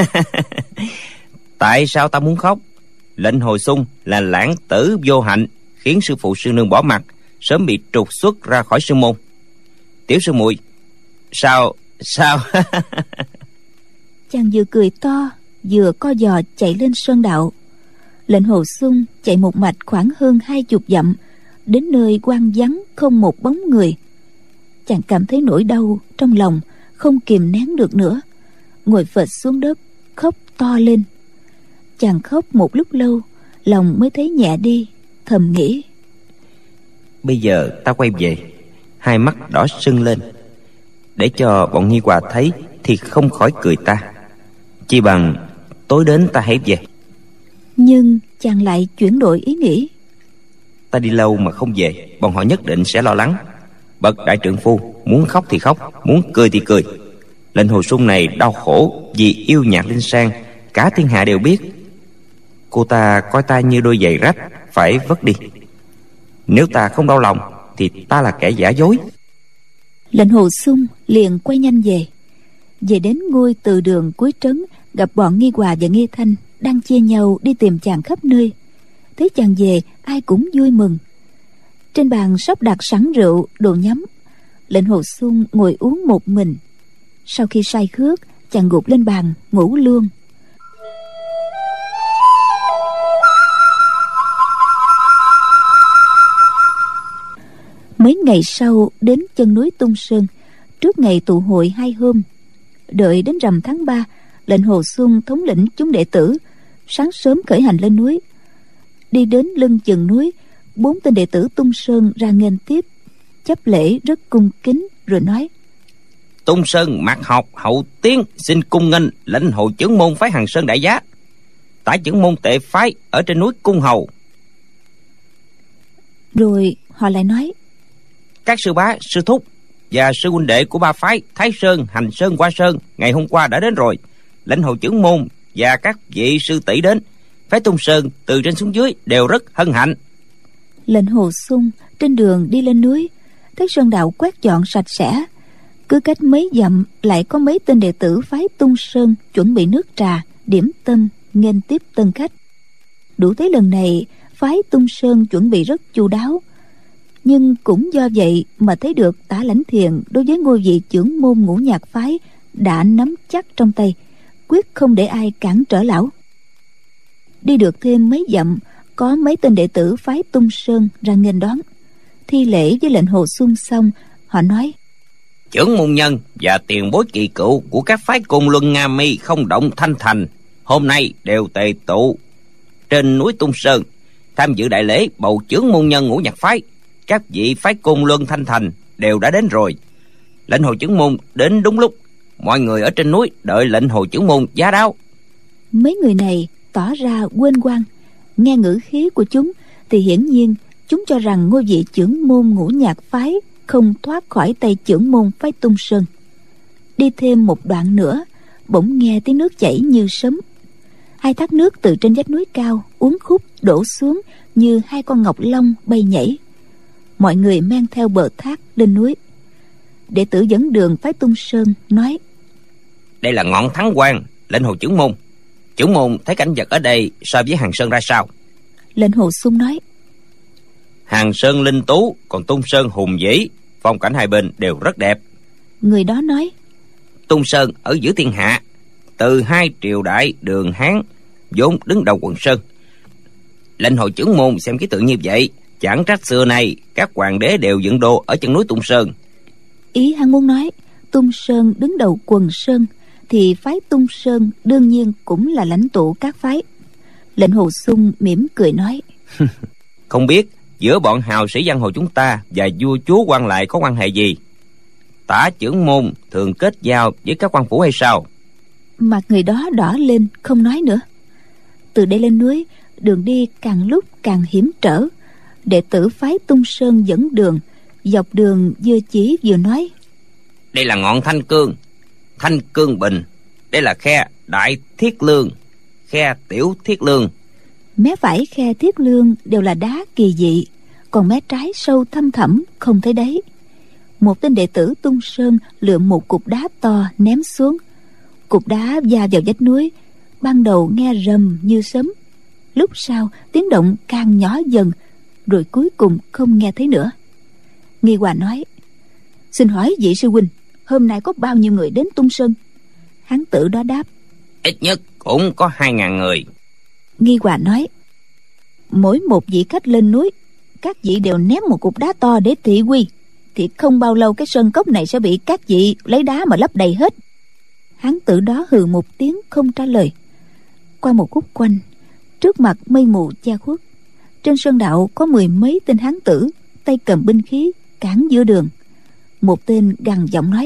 Tại sao ta muốn khóc? Lệnh Hồ Xung là lãng tử vô hạnh, khiến sư phụ sư nương bỏ mặt, sớm bị trục xuất ra khỏi sư môn. Tiểu sư muội sao Chàng vừa cười to vừa co giò chạy lên sơn đạo. Lệnh Hồ Xung chạy một mạch khoảng hơn 20 dặm, đến nơi hoang vắng không một bóng người. Chàng cảm thấy nỗi đau trong lòng không kìm nén được nữa, ngồi phịch xuống đất khóc to lên. Chàng khóc một lúc lâu, lòng mới thấy nhẹ đi, thầm nghĩ: Bây giờ ta quay về, hai mắt đỏ sưng lên, để cho bọn Nghi Hòa thấy thì không khỏi cười ta. Chi bằng tối đến ta hãy về. Nhưng chàng lại chuyển đổi ý nghĩ: Ta đi lâu mà không về, bọn họ nhất định sẽ lo lắng. Bậc đại trượng phu, muốn khóc thì khóc, muốn cười thì cười. Lệnh Hồ Xung này đau khổ vì yêu Nhạc Linh Sang, cả thiên hạ đều biết. Cô ta coi ta như đôi giày rách, phải vất đi. Nếu ta không đau lòng thì ta là kẻ giả dối. Lệnh Hồ Xung liền quay nhanh về. Về đến ngôi từ đường cuối trấn, gặp bọn Nghi Hòa và Nghi Thanh đang chia nhau đi tìm chàng khắp nơi. Thấy chàng về, ai cũng vui mừng. Trên bàn sắp đặt sẵn rượu, đồ nhắm. Lệnh Hồ Xung ngồi uống một mình. Sau khi say khước, chàng gục lên bàn ngủ luôn. Mấy ngày sau đến chân núi Tung Sơn, trước ngày tụ hội 2 hôm. Đợi đến rằm tháng 3, Lệnh Hồ Xung thống lĩnh chúng đệ tử sáng sớm khởi hành lên núi. Đi đến lưng chừng núi, 4 tên đệ tử Tung Sơn ra nghênh tiếp, chấp lễ rất cung kính rồi nói: Tung Sơn Mạc Học Hậu Tiến xin cung nghênh Lệnh Hồ Chưởng Môn phái Hằng Sơn đại giá, tả Chưởng Môn Tệ phái ở trên núi Cung Hầu. Rồi họ lại nói: Các sư bá, sư thúc và sư huynh đệ của ba phái Thái Sơn, Hành Sơn, Hoa Sơn ngày hôm qua đã đến rồi. Lệnh Hồ Chưởng Môn và các vị sư tỷ đến, phái Tung Sơn từ trên xuống dưới đều rất hân hạnh. Lệnh Hồ Xung trên đường đi lên núi, thấy sơn đạo quét dọn sạch sẽ. Cứ cách mấy dặm lại có mấy tên đệ tử phái Tung Sơn chuẩn bị nước trà, điểm tâm nghênh tiếp tân khách. Đủ thấy lần này phái Tung Sơn chuẩn bị rất chu đáo, nhưng cũng do vậy mà thấy được Tả Lãnh Thiền đối với ngôi vị chưởng môn Ngũ Nhạc phái đã nắm chắc trong tay, quyết không để ai cản trở lão. Đi được thêm mấy dặm, có mấy tên đệ tử phái Tung Sơn ra nghênh đón. Thi lễ với lệnh Hồ Xuân xong, họ nói: Chưởng môn nhân và tiền bối kỳ cựu của các phái Côn Luân, Nga Mi, Không Động, Thanh Thành hôm nay đều tề tụ trên núi Tung Sơn tham dự đại lễ bầu chưởng môn nhân Ngũ Nhạc phái. Các vị phái Côn Luân, Thanh Thành đều đã đến rồi. Lệnh Hồ chưởng môn đến đúng lúc, mọi người ở trên núi đợi lệnh Hồ chưởng môn giá đáo. Mấy người này tỏ ra quên quan, nghe ngữ khí của chúng thì hiển nhiên chúng cho rằng ngôi vị chưởng môn Ngũ Nhạc phái không thoát khỏi tay chưởng môn phái Tung Sơn. Đi thêm một đoạn nữa, bỗng nghe tiếng nước chảy như sấm. Hai thác nước từ trên vách núi cao uốn khúc đổ xuống như hai con ngọc long bay nhảy. Mọi người men theo bờ thác lên núi. Đệ tử dẫn đường phái Tung Sơn nói: Đây là ngọn Thắng Quan, lệnh Hồ chưởng môn. Chưởng môn thấy cảnh vật ở đây so với Hàng Sơn ra sao? Lệnh Hồ Xuân nói: Hàng Sơn linh tú, còn Tung Sơn hùng vĩ, phong cảnh hai bên đều rất đẹp. Người đó nói: Tung Sơn ở giữa thiên hạ, từ hai triều đại Đường Hán vốn đứng đầu quần sơn. Lệnh Hồ chưởng môn xem ký tự như vậy, chẳng trách xưa nay các hoàng đế đều dựng đô ở chân núi Tung Sơn. Ý hắn muốn nói Tung Sơn đứng đầu quần sơn thì phái Tung Sơn đương nhiên cũng là lãnh tụ các phái. Lệnh Hồ Xuân mỉm cười nói: Không biết giữa bọn hào sĩ giang hồ chúng ta và vua chúa quan lại có quan hệ gì? Tả chưởng môn thường kết giao với các quan phủ hay sao? Mặt người đó đỏ lên không nói nữa. Từ đây lên núi, đường đi càng lúc càng hiểm trở. Đệ tử phái Tung Sơn dẫn đường, dọc đường vừa chỉ vừa nói: Đây là ngọn Thanh Cương, Thanh Cương Bình. Đây là khe Đại Thiết Lương, khe Tiểu Thiết Lương. Mé phải khe Thiết Lương đều là đá kỳ dị, còn mé trái sâu thăm thẳm không thấy đáy. Một tên đệ tử Tung Sơn lượm một cục đá to ném xuống. Cục đá va vào vách núi, ban đầu nghe rầm như sấm, lúc sau tiếng động càng nhỏ dần, rồi cuối cùng không nghe thấy nữa. Nghi Hòa nói: Xin hỏi vị sư huynh, hôm nay có bao nhiêu người đến Tung Sơn? Hán tử đó đáp: Ít nhất cũng có 2.000 người. Nghi Hòa nói: Mỗi một vị khách lên núi, các vị đều ném một cục đá to để thị uy, thì không bao lâu cái sơn cốc này sẽ bị các vị lấy đá mà lấp đầy hết. Hán tử đó hừ một tiếng không trả lời. Qua một khúc quanh, trước mặt mây mù che khuất, trên sơn đạo có 10 mấy tên hán tử tay cầm binh khí cản giữa đường. Một tên gằn giọng nói: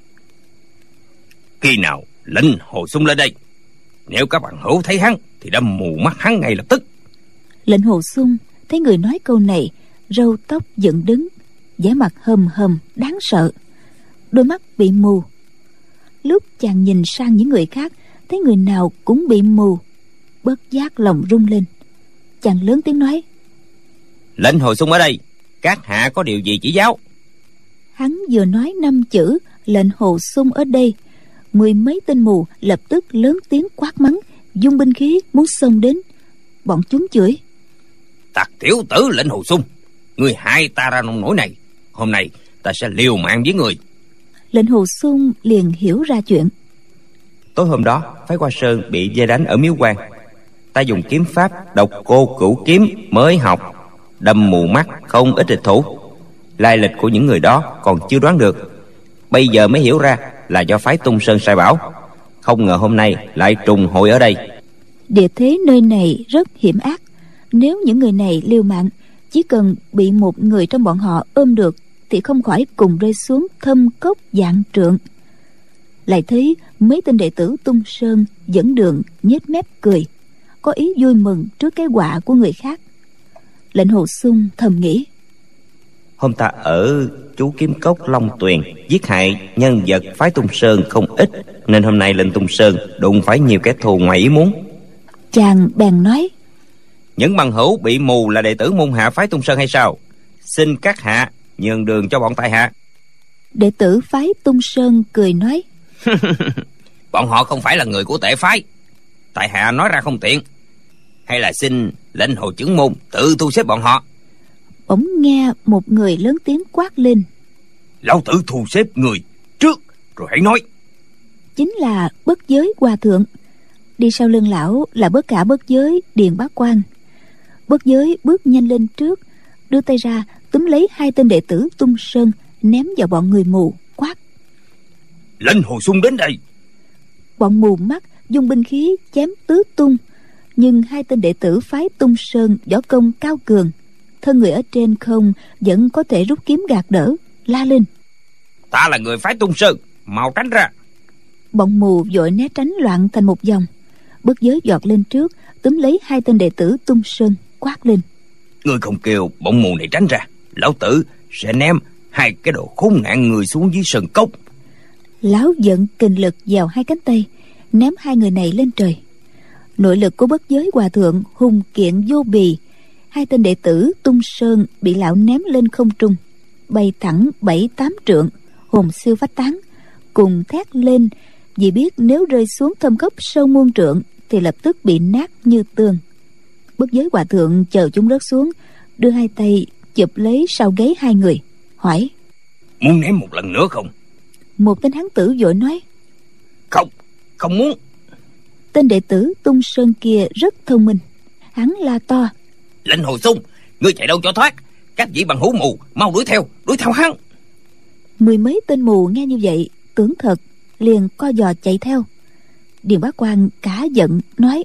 Khi nào lệnh Hồ Xuân lên đây? Nếu các bạn hữu thấy hắn thì đâm mù mắt hắn ngay lập tức. Lệnh Hồ Xuân thấy người nói câu này, râu tóc dựng đứng, vẻ mặt hầm hầm đáng sợ, đôi mắt bị mù. Lúc chàng nhìn sang những người khác, thấy người nào cũng bị mù, bất giác lòng rung lên. Chàng lớn tiếng nói: Lệnh Hồ Xuân ở đây, các hạ có điều gì chỉ giáo? Hắn vừa nói 5 chữ lệnh Hồ Xuân ở đây, 10 mấy tên mù lập tức lớn tiếng quát mắng, dung binh khí muốn xông đến. Bọn chúng chửi: Tặc tiểu tử lệnh Hồ Xuân, người hại ta ra nông nỗi này, hôm nay ta sẽ liều mạng với người. Lệnh Hồ Xuân liền hiểu ra chuyện. Tối hôm đó, phái Hoa Sơn bị vây đánh ở Miếu Quan. Ta dùng kiếm pháp độc cô cửu kiếm mới học, đâm mù mắt không ít địch thủ. Lai lịch của những người đó còn chưa đoán được, bây giờ mới hiểu ra là do phái Tung Sơn sai bảo. Không ngờ hôm nay lại trùng hội ở đây. Địa thế nơi này rất hiểm ác, nếu những người này liều mạng, chỉ cần bị một người trong bọn họ ôm được thì không khỏi cùng rơi xuống thâm cốc vạn trượng. Lại thấy mấy tên đệ tử Tung Sơn dẫn đường nhếch mép cười, có ý vui mừng trước cái họa của người khác. Lệnh Hồ Xuân thầm nghĩ: Hôm ta ở chú Kiếm Cốc Long Tuyền giết hại nhân vật phái Tung Sơn không ít, nên hôm nay lên Tung Sơn đụng phải nhiều kẻ thù ngoài ý muốn. Chàng bèn nói: Những bằng hữu bị mù là đệ tử môn hạ phái Tung Sơn hay sao? Xin các hạ nhường đường cho bọn tại hạ. Đệ tử phái Tung Sơn cười nói: Bọn họ không phải là người của tể phái, tại hạ nói ra không tiện. Hay là xin Lệnh hồ chưởng môn tự thu xếp bọn họ. Bỗng nghe một người lớn tiếng quát lên: Lão tử thu xếp người trước rồi hãy nói. Chính là Bất Giới hòa thượng. Đi sau lưng lão là Bất Khả Bất Giới Điền Bá Quan. Bất Giới bước nhanh lên trước, đưa tay ra túm lấy 2 tên đệ tử Tung Sơn, ném vào bọn người mù, quát: Lệnh hồ sung đến đây. Bọn mù mắt dùng binh khí chém tứ tung, nhưng 2 tên đệ tử phái Tung Sơn võ công cao cường, thân người ở trên không vẫn có thể rút kiếm gạt đỡ, la lên: Ta là người phái Tung Sơn, mau tránh ra. Bọn mù vội né tránh loạn thành một vòng. Bất Giới giọt lên trước, túm lấy 2 tên đệ tử Tung Sơn, quát lên: Ngươi không kêu bọn mù này tránh ra, lão tử sẽ ném 2 cái đồ khốn nạn người xuống dưới sơn cốc. Lão vận kình lực vào 2 cánh tay, ném 2 người này lên trời. Nội lực của Bất Giới hòa thượng hùng kiện vô bì, 2 tên đệ tử Tung Sơn bị lão ném lên không trung, bay thẳng 7-8 trượng, hồn siêu phách tán, cùng thét lên vì biết nếu rơi xuống thâm cốc sâu muôn trượng thì lập tức bị nát như tương. Bất Giới hòa thượng chờ chúng rớt xuống, đưa 2 tay chụp lấy sau gáy 2 người, hỏi: Muốn ném một lần nữa không? Một tên hán tử vội nói: Không, không muốn. Tên đệ tử Tung Sơn kia rất thông minh, hắn la to: Lệnh hồ sung, ngươi chạy đâu cho thoát? Các vị bằng hữu mù mau đuổi theo hắn. 10 mấy tên mù nghe như vậy tưởng thật, liền co giò chạy theo. Điền Bá Quan cả giận nói: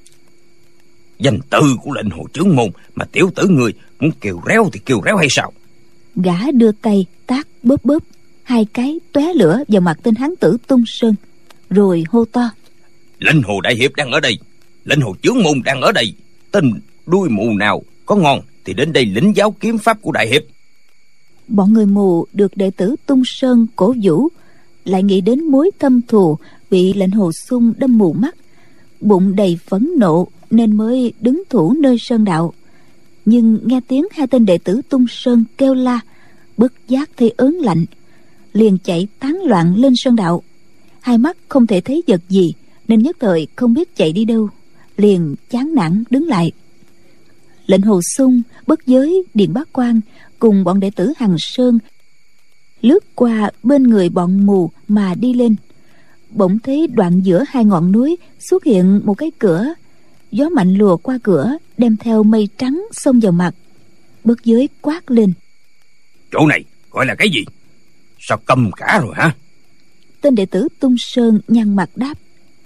Danh từ của lệnh hồ chưởng môn mà tiểu tử người muốn kêu réo thì kêu réo hay sao? Gã đưa tay tát bóp bóp 2 cái tóe lửa vào mặt tên hán tử Tung Sơn, rồi hô to: Lệnh hồ đại hiệp đang ở đây, lệnh hồ chưởng môn đang ở đây. Tên đuôi mù nào có ngon thì đến đây lĩnh giáo kiếm pháp của đại hiệp. Bọn người mù được đệ tử Tung Sơn cổ vũ, lại nghĩ đến mối thâm thù bị lệnh hồ sung đâm mù mắt, bụng đầy phẫn nộ nên mới đứng thủ nơi sơn đạo. Nhưng nghe tiếng 2 tên đệ tử Tung Sơn kêu la, bất giác thấy ớn lạnh, liền chạy tán loạn lên sơn đạo. 2 mắt không thể thấy vật gì nên nhất thời không biết chạy đi đâu, liền chán nản đứng lại. Lệnh hồ sung, Bất Giới, Điền Bá Quan cùng bọn đệ tử Hằng Sơn lướt qua bên người bọn mù mà đi lên. Bỗng thấy đoạn giữa 2 ngọn núi xuất hiện một cái cửa, gió mạnh lùa qua cửa, đem theo mây trắng xông vào mặt. Bất Giới quát lên: Chỗ này gọi là cái gì? Sao câm cả rồi hả? Tên đệ tử Tung Sơn nhăn mặt đáp: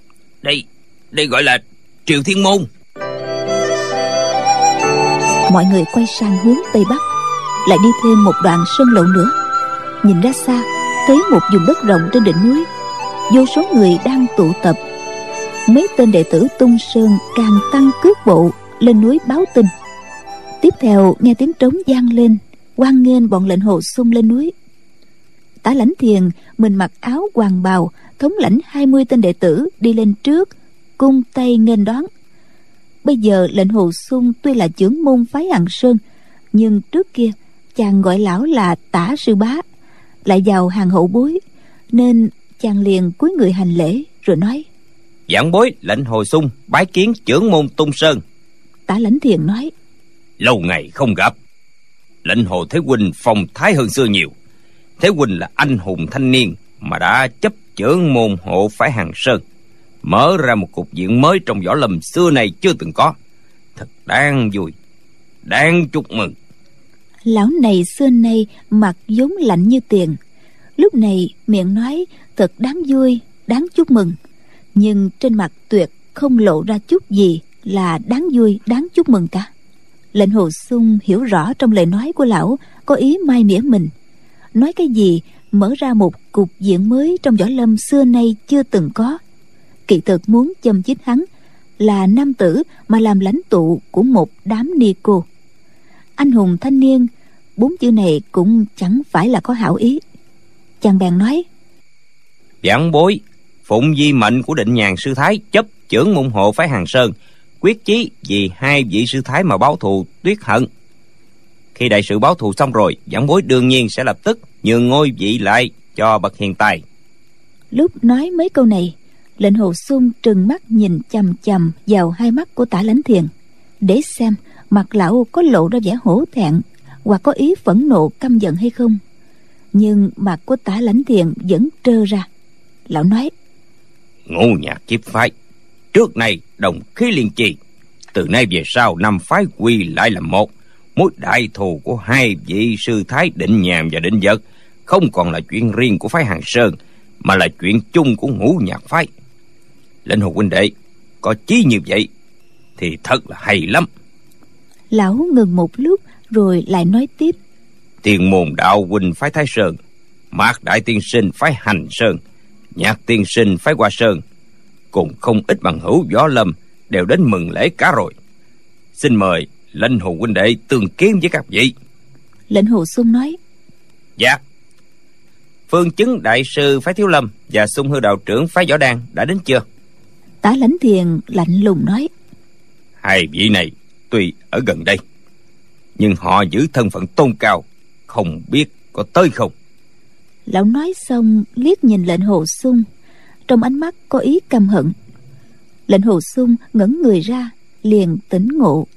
Đây gọi là Triều Thiên Môn. Mọi người quay sang hướng tây bắc, lại đi thêm một đoạn sơn lộ nữa. Nhìn ra xa, thấy một vùng đất rộng trên đỉnh núi, vô số người đang tụ tập. Mấy tên đệ tử Tung Sơn càng tăng cước bộ lên núi báo tin. Tiếp theo nghe tiếng trống vang lên, hoan nghênh bọn lệnh hồ sung lên núi. Tả Lãnh Thiền mình mặc áo hoàng bào, thống lãnh 20 tên đệ tử đi lên trước, cung tay nghênh đón. Bây giờ lệnh hồ sung tuy là chưởng môn phái Hằng Sơn, nhưng trước kia chàng gọi lão là Tả sư bá, lại giàu hàng hậu bối, nên chàng liền cúi người hành lễ rồi nói: Giảng bối lệnh hồ sung bái kiến chưởng môn Tung Sơn. Tả Lãnh Thiền nói: Lâu ngày không gặp, lệnh hồ thế huynh phong thái hơn xưa nhiều. Thế huynh là anh hùng thanh niên mà đã chấp chưởng môn hộ phái Hằng Sơn, mở ra một cục diện mới trong võ lâm xưa này chưa từng có. Thật đáng vui, đáng chúc mừng. Lão này xưa nay mặt vốn lạnh như tiền, lúc này miệng nói thật đáng vui, đáng chúc mừng, nhưng trên mặt tuyệt không lộ ra chút gì là đáng vui, đáng chúc mừng cả. Lệnh hồ sung hiểu rõ trong lời nói của lão có ý mai mỉa mình, nói cái gì mở ra một cục diện mới trong võ lâm xưa nay chưa từng có. Kỳ thực muốn châm chích hắn là nam tử mà làm lãnh tụ của một đám ni cô. Anh hùng thanh niên, 4 chữ này cũng chẳng phải là có hảo ý. Chàng bèn nói: Giảng bối phụng di mệnh của Định Nhàn sư thái chấp chưởng môn hộ phái Hằng Sơn, quyết chí vì 2 vị sư thái mà báo thù tuyết hận. Khi đại sự báo thù xong rồi, giảng bối đương nhiên sẽ lập tức nhường ngôi vị lại cho bậc hiền tài. Lúc nói mấy câu này, lệnh hồ sung trừng mắt nhìn chằm chằm vào 2 mắt của Tả Lãnh Thiền, để xem mặt lão có lộ ra vẻ hổ thẹn hoặc có ý phẫn nộ căm giận hay không. Nhưng mặt của Tả Lãnh Thiền vẫn trơ ra. Lão nói: Ngũ Nhạc Kiếm phái trước nay đồng khí liên trì, từ nay về sau năm phái quy lại là một. Mối đại thù của hai vị sư thái Định Nhàn và Định Vật không còn là chuyện riêng của phái Hàng Sơn, mà là chuyện chung của Ngũ Nhạc phái. Lệnh Hồ huynh đệ có chí như vậy thì thật là hay lắm. Lão ngừng một lúc rồi lại nói tiếp: Tiền môn đạo huynh phái Thái Sơn, Mạc đại tiên sinh phái Hành Sơn, Nhạc tiên sinh phái Hoa Sơn, cùng không ít bằng hữu Võ Lâm đều đến mừng lễ cả rồi. Xin mời Lệnh Hồ huynh đệ tương kiến với các vị. Lệnh Hồ Xuân nói: Dạ. Phương Chứng đại sư phái Thiếu Lâm và Xung Hư đạo trưởng phái Võ Đan đã đến chưa? Tả Lãnh Thiền lạnh lùng nói: Hai vị này tuy ở gần đây, nhưng họ giữ thân phận tôn cao, không biết có tới không. Lão nói xong liếc nhìn Lệnh Hồ Xuân, trong ánh mắt có ý căm hận. Lệnh Hồ Xuân ngẩng người ra, liền tỉnh ngộ.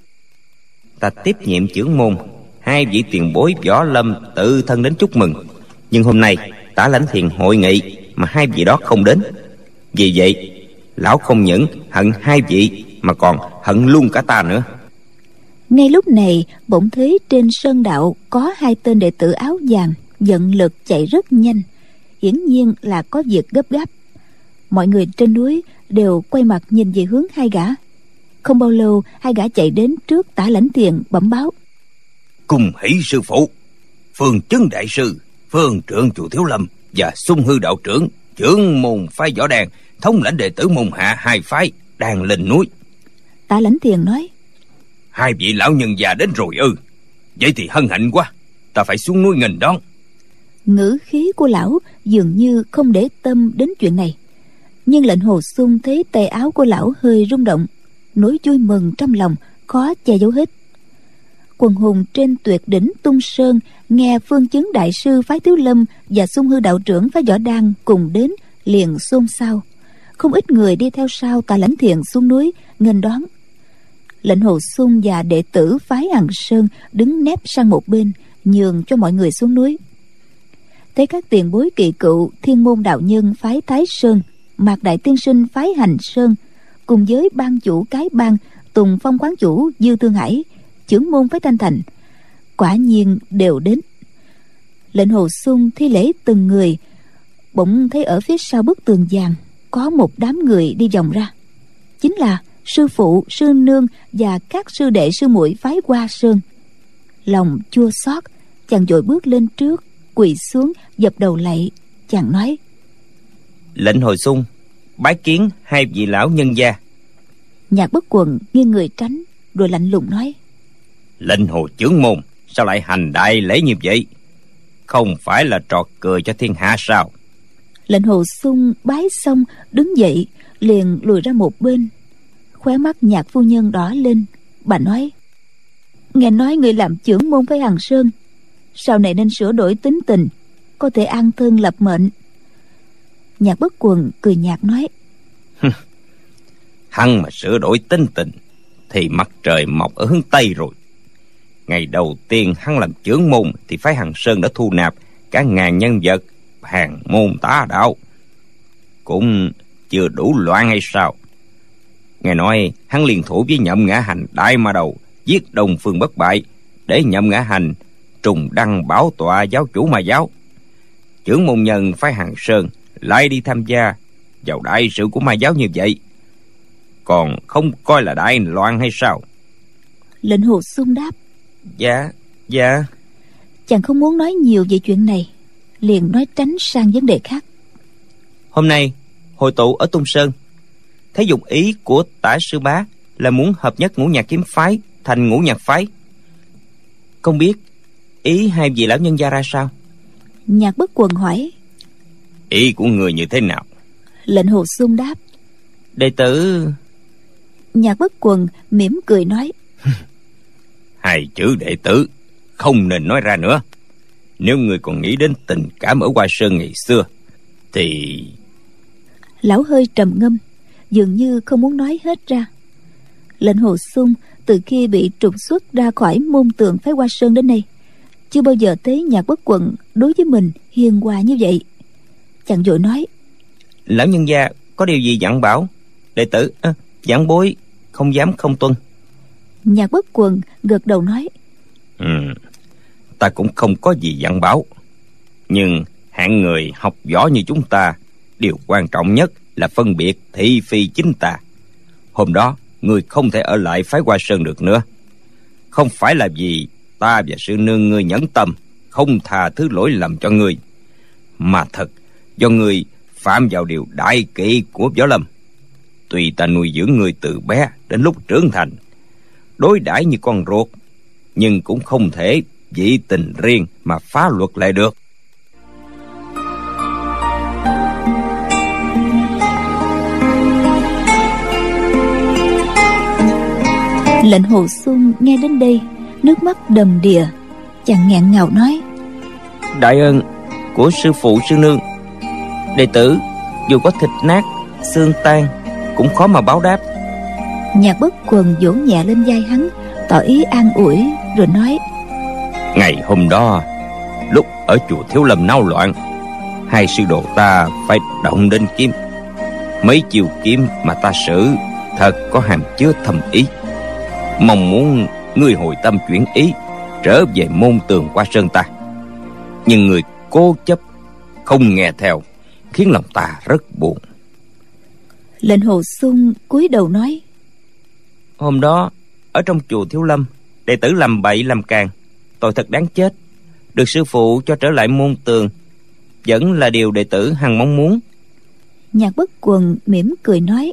Ta tiếp nhiệm chưởng môn, hai vị tiền bối Võ Lâm tự thân đến chúc mừng, nhưng hôm nay Tả Lãnh Thiền hội nghị mà hai vị đó không đến. Vì vậy lão không những hận hai vị mà còn hận luôn cả ta nữa. Ngay lúc này bỗng thấy trên sơn đạo có hai tên đệ tử áo vàng vận lực chạy rất nhanh, hiển nhiên là có việc gấp gáp. Mọi người trên núi đều quay mặt nhìn về hướng hai gã. Không bao lâu hai gã chạy đến trước Tả Lãnh Thiền bẩm báo: Cùng hỷ sư phụ, Phương Chứng đại sư, Phương trưởng chùa Thiếu Lâm và Xung Hư đạo trưởng trưởng môn phái Võ Đan, thống lãnh đệ tử môn hạ hai phái đang lên núi. Tả Lãnh Thiền nói: Hai vị lão nhân già đến rồi ư? Vậy thì hân hạnh quá, ta phải xuống núi nghênh đón. Ngữ khí của lão dường như không để tâm đến chuyện này. Nhưng Lệnh Hồ Xuân thấy tay áo của lão hơi rung động, nỗi vui mừng trong lòng khó che giấu hết. Quần hùng trên Tuyệt Đỉnh Tung Sơn nghe Phương Chứng đại sư phái Thiếu Lâm và Xung Hư đạo trưởng phái Võ Đan cùng đến, liền xôn xao. Không ít người đi theo sau Tả Lãnh Thiền xuống núi nghênh đón. Lệnh Hồ Xuân và đệ tử phái Hằng Sơn đứng nép sang một bên, nhường cho mọi người xuống núi. Thấy các tiền bối kỳ cựu Thiên Môn đạo nhân phái Thái Sơn, Mạc đại tiên sinh phái Hành Sơn, cùng với ban chủ cái bang Tùng Phong quán chủ Dư Thương Hải, chưởng môn phái Thanh Thành, quả nhiên đều đến. Lệnh Hồ Xuân thi lễ từng người, bỗng thấy ở phía sau bức tường vàng có một đám người đi vòng ra. Chính là sư phụ, sư nương và các sư đệ sư muội phái Hoa Sơn. Lòng chua xót, chàng vội bước lên trước, quỳ xuống dập đầu lạy. Chàng nói: Lệnh Hồ Xuân bái kiến hai vị lão nhân gia. Nhạc Bất Quần nghiêng người tránh, rồi lạnh lùng nói: Lệnh Hồ trưởng môn sao lại hành đại lễ như vậy? Không phải là trò cười cho thiên hạ sao? Lệnh Hồ Xuân bái xong đứng dậy, liền lùi ra một bên. Khóe mắt Nhạc phu nhân đỏ lên, bà nói: Nghe nói người làm chưởng môn với Hằng Sơn, sau này nên sửa đổi tính tình, có thể an thân lập mệnh. Nhạc Bất Quần cười nhạt nói: Hắn mà sửa đổi tính tình thì mặt trời mọc ở hướng Tây rồi. Ngày đầu tiên hắn làm chưởng môn thì phái Hằng Sơn đã thu nạp cả ngàn nhân vật hàng môn tá đạo, cũng chưa đủ loạn hay sao? Nghe nói hắn liên thủ với Nhậm Ngã Hành Đại Ma Đầu giết Đông Phương Bất Bại, để Nhậm Ngã Hành trùng đăng bảo tọa giáo chủ Ma giáo. Chưởng môn nhân phái Hằng Sơn lại đi tham gia vào đại sự của Ma giáo như vậy, còn không coi là đại loạn hay sao? Lệnh Hồ Xuân đáp: Dạ. Chàng không muốn nói nhiều về chuyện này, liền nói tránh sang vấn đề khác. Hôm nay hội tụ ở Tung Sơn, thấy dụng ý của Tả sư bá là muốn hợp nhất Ngũ Nhạc kiếm phái thành Ngũ Nhạc phái. Không biết ý hai vị lão nhân gia ra sao? Nhạc Bất Quần hỏi: Ý của người như thế nào? Lệnh Hồ Xuân đáp: Đệ tử... Nhạc Bất Quần mỉm cười nói: Hai chữ đệ tử không nên nói ra nữa. Nếu người còn nghĩ đến tình cảm ở Hoa Sơn ngày xưa thì... Lão hơi trầm ngâm, dường như không muốn nói hết ra. Lệnh Hồ Xuân từ khi bị trục xuất ra khỏi môn tường phái Hoa Sơn đến nay, chưa bao giờ thấy Nhạc Bất Quận đối với mình hiền hòa như vậy. Chàng vội nói: Lão nhân gia có điều gì dặn bảo, đệ tử giảng bối không dám không tuân. Nhạc Bất Quận gật đầu nói: Ta cũng không có gì dặn bảo, nhưng hạng người học võ như chúng ta, điều quan trọng nhất là phân biệt thị phi chính tà. Hôm đó ngươi không thể ở lại phái Hoa Sơn được nữa, không phải là vì ta và sư nương ngươi nhẫn tâm không tha thứ lỗi lầm cho ngươi, mà thật do ngươi phạm vào điều đại kỵ của võ lâm. Tuy ta nuôi dưỡng ngươi từ bé đến lúc trưởng thành, đối đãi như con ruột, nhưng cũng không thể vì tình riêng mà phá luật lại được. Lệnh Hồ Xuân nghe đến đây, nước mắt đầm đìa. Chàng nghẹn ngào nói: Đại ân của sư phụ sư nương, đệ tử dù có thịt nát xương tan cũng khó mà báo đáp. Nhạc Bất Quần vỗ nhẹ lên vai hắn, tỏ ý an ủi, rồi nói: Ngày hôm đó, lúc ở chùa Thiếu Lâm náo loạn, hai sư đồ ta phải động đến kiếm. Mấy chiêu kiếm mà ta sử thật có hàm chứa thâm ý. Mong muốn ngươi hồi tâm chuyển ý, trở về môn tường Hoa Sơn ta. Nhưng người cố chấp không nghe theo, khiến lòng ta rất buồn. Lệnh Hồ Xuân cúi đầu nói: Hôm đó ở trong chùa Thiếu Lâm, đệ tử làm bậy làm càng, tội thật đáng chết. Được sư phụ cho trở lại môn tường vẫn là điều đệ tử hằng mong muốn. Nhạc Bất Quần mỉm cười nói: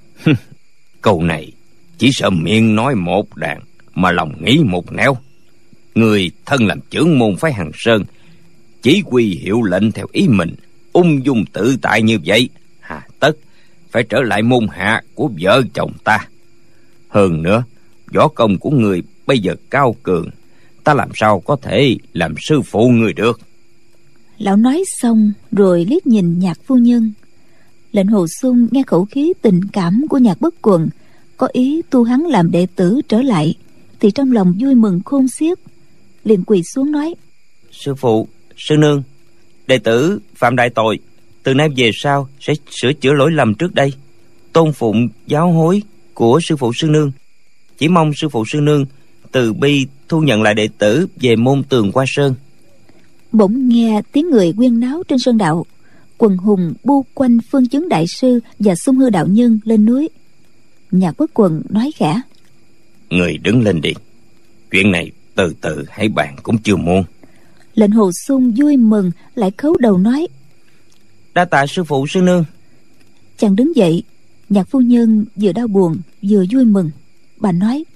Câu này chỉ sợ miệng nói một đàn mà lòng nghĩ một nẻo. Người thân làm trưởng môn phái Hằng Sơn, chỉ huy hiệu lệnh theo ý mình, ung dung tự tại như vậy, hà tất phải trở lại môn hạ của vợ chồng ta. Hơn nữa, võ công của người bây giờ cao cường, ta làm sao có thể làm sư phụ người được. Lão nói xong rồi liếc nhìn Nhạc phu nhân. Lệnh Hồ Xuân nghe khẩu khí tình cảm của Nhạc Bất Quần, có ý tu hắn làm đệ tử trở lại, thì trong lòng vui mừng khôn xiết, liền quỳ xuống nói: Sư phụ sư nương, đệ tử phạm đại tội, từ nay về sau sẽ sửa chữa lỗi lầm trước đây, tôn phụng giáo hối của sư phụ sư nương. Chỉ mong sư phụ sư nương từ bi thu nhận lại đệ tử về môn tường Hoa Sơn. Bỗng nghe tiếng người huyên náo trên sơn đạo, quần hùng bu quanh Phương Chứng đại sư và Xung Hư đạo nhân lên núi. Nhạc Bất Quần nói khẽ: Người đứng lên đi, chuyện này từ từ hãy bàn cũng chưa muộn. Lệnh Hồ Xuân vui mừng lại khấu đầu nói: Đa tạ sư phụ sư nương. Chàng đứng dậy. Nhạc phu nhân vừa đau buồn vừa vui mừng. Bà nói: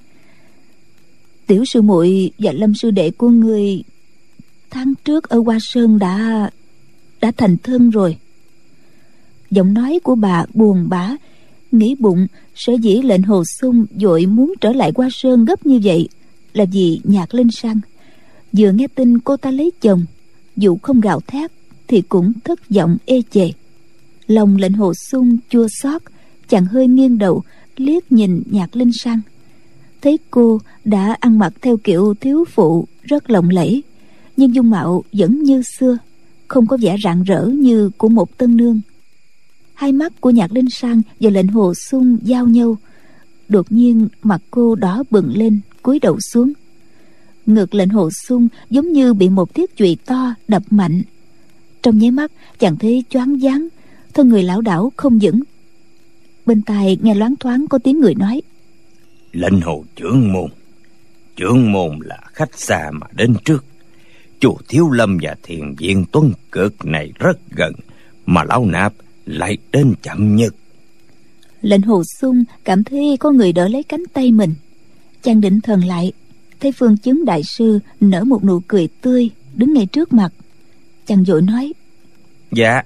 Tiểu sư muội và Lâm sư đệ của ngươi tháng trước ở Hoa Sơn đã thành thân rồi. Giọng nói của bà buồn bã, nghĩ bụng sở dĩ Lệnh Hồ Xuân vội muốn trở lại Hoa Sơn gấp như vậy là vì Nhạc Linh Sang. Vừa nghe tin cô ta lấy chồng, dù không gào thét thì cũng thất vọng ê chề. Lòng Lệnh Hồ Xuân chua xót, chàng hơi nghiêng đầu liếc nhìn Nhạc Linh Sang, thấy cô đã ăn mặc theo kiểu thiếu phụ rất lộng lẫy, nhưng dung mạo vẫn như xưa, không có vẻ rạng rỡ như của một tân nương. Hai mắt của Nhạc Linh Sang và Lệnh Hồ Xuân giao nhau, đột nhiên mặt cô đỏ bừng lên, cúi đầu xuống. Ngực Lệnh Hồ Xuân giống như bị một thiết chùy to đập mạnh. Trong nháy mắt chàng thấy choáng váng, thân người lảo đảo không vững. Bên tai nghe loáng thoáng có tiếng người nói: Lệnh Hồ trưởng môn là khách xa mà đến trước. Chùa Thiếu Lâm và thiền viện Tuấn Cực này rất gần, mà lão nạp lại đến chậm nhất. Lệnh Hồ Xuân cảm thấy có người đỡ lấy cánh tay mình. Chàng định thần lại, thấy Phương Chứng đại sư nở một nụ cười tươi đứng ngay trước mặt. Chàng vội nói: Dạ.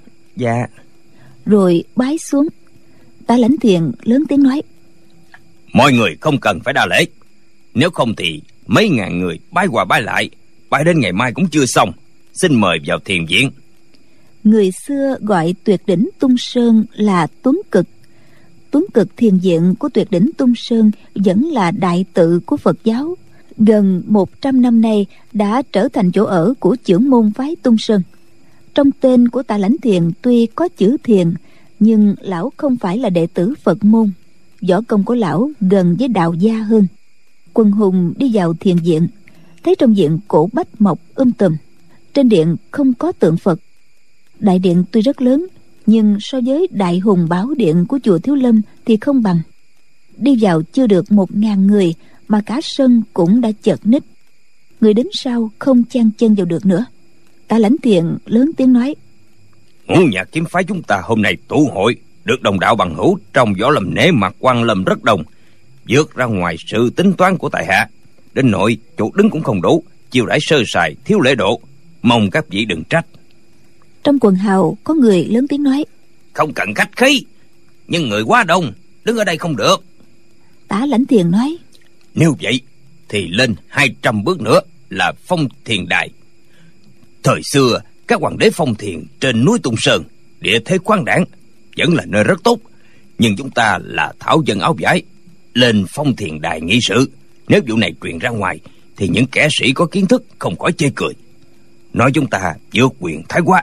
Rồi bái xuống. Tả Lãnh Thiền lớn tiếng nói: Mọi người không cần phải đa lễ, nếu không thì mấy ngàn người bái qua bái lại, bái đến ngày mai cũng chưa xong. Xin mời vào thiền viện. Người xưa gọi tuyệt đỉnh Tung Sơn là Tuấn Cực. tuấn cực thiền viện của tuyệt đỉnh Tung Sơn vẫn là đại tự của Phật giáo, gần 100 năm nay đã trở thành chỗ ở của chưởng môn phái Tung Sơn. Trong tên của Tạ Lãnh Thiền tuy có chữ thiền, nhưng lão không phải là đệ tử Phật môn. Võ công của lão gần với đạo gia hơn. Quần hùng đi vào thiền viện, thấy trong viện cổ bách mọc tùm, trên điện không có tượng Phật. Đại điện tuy rất lớn, nhưng so với đại hùng bảo điện của chùa Thiếu Lâm thì không bằng. Đi vào chưa được 1000 người mà cả sân cũng đã chật ních. Người đến sau không chen chân vào được nữa. Tạ Lãnh Thiền lớn tiếng nói: Ngũ Nhạc kiếm phái chúng ta hôm nay tụ hội, được đồng đạo bằng hữu trong võ lâm nể mặt quan lâm rất đông, vượt ra ngoài sự tính toán của tại hạ. Đến nỗi chỗ đứng cũng không đủ, chiêu đãi sơ sài, thiếu lễ độ, mong các vị đừng trách. Trong quần hào có người lớn tiếng nói: Không cần khách khí, nhưng người quá đông, đứng ở đây không được. Tạ Lãnh Thiền nói: Nếu vậy thì lên 200 bước nữa là Phong Thiền Đài. Thời xưa các hoàng đế phong thiền trên núi Tung Sơn, địa thế khoáng đãng, vẫn là nơi rất tốt. Nhưng chúng ta là thảo dân áo vải, lên Phong Thiền Đài nghị sự. Nếu vụ này truyền ra ngoài thì những kẻ sĩ có kiến thức không khỏi chê cười, nói chúng ta vượt quyền thái quá.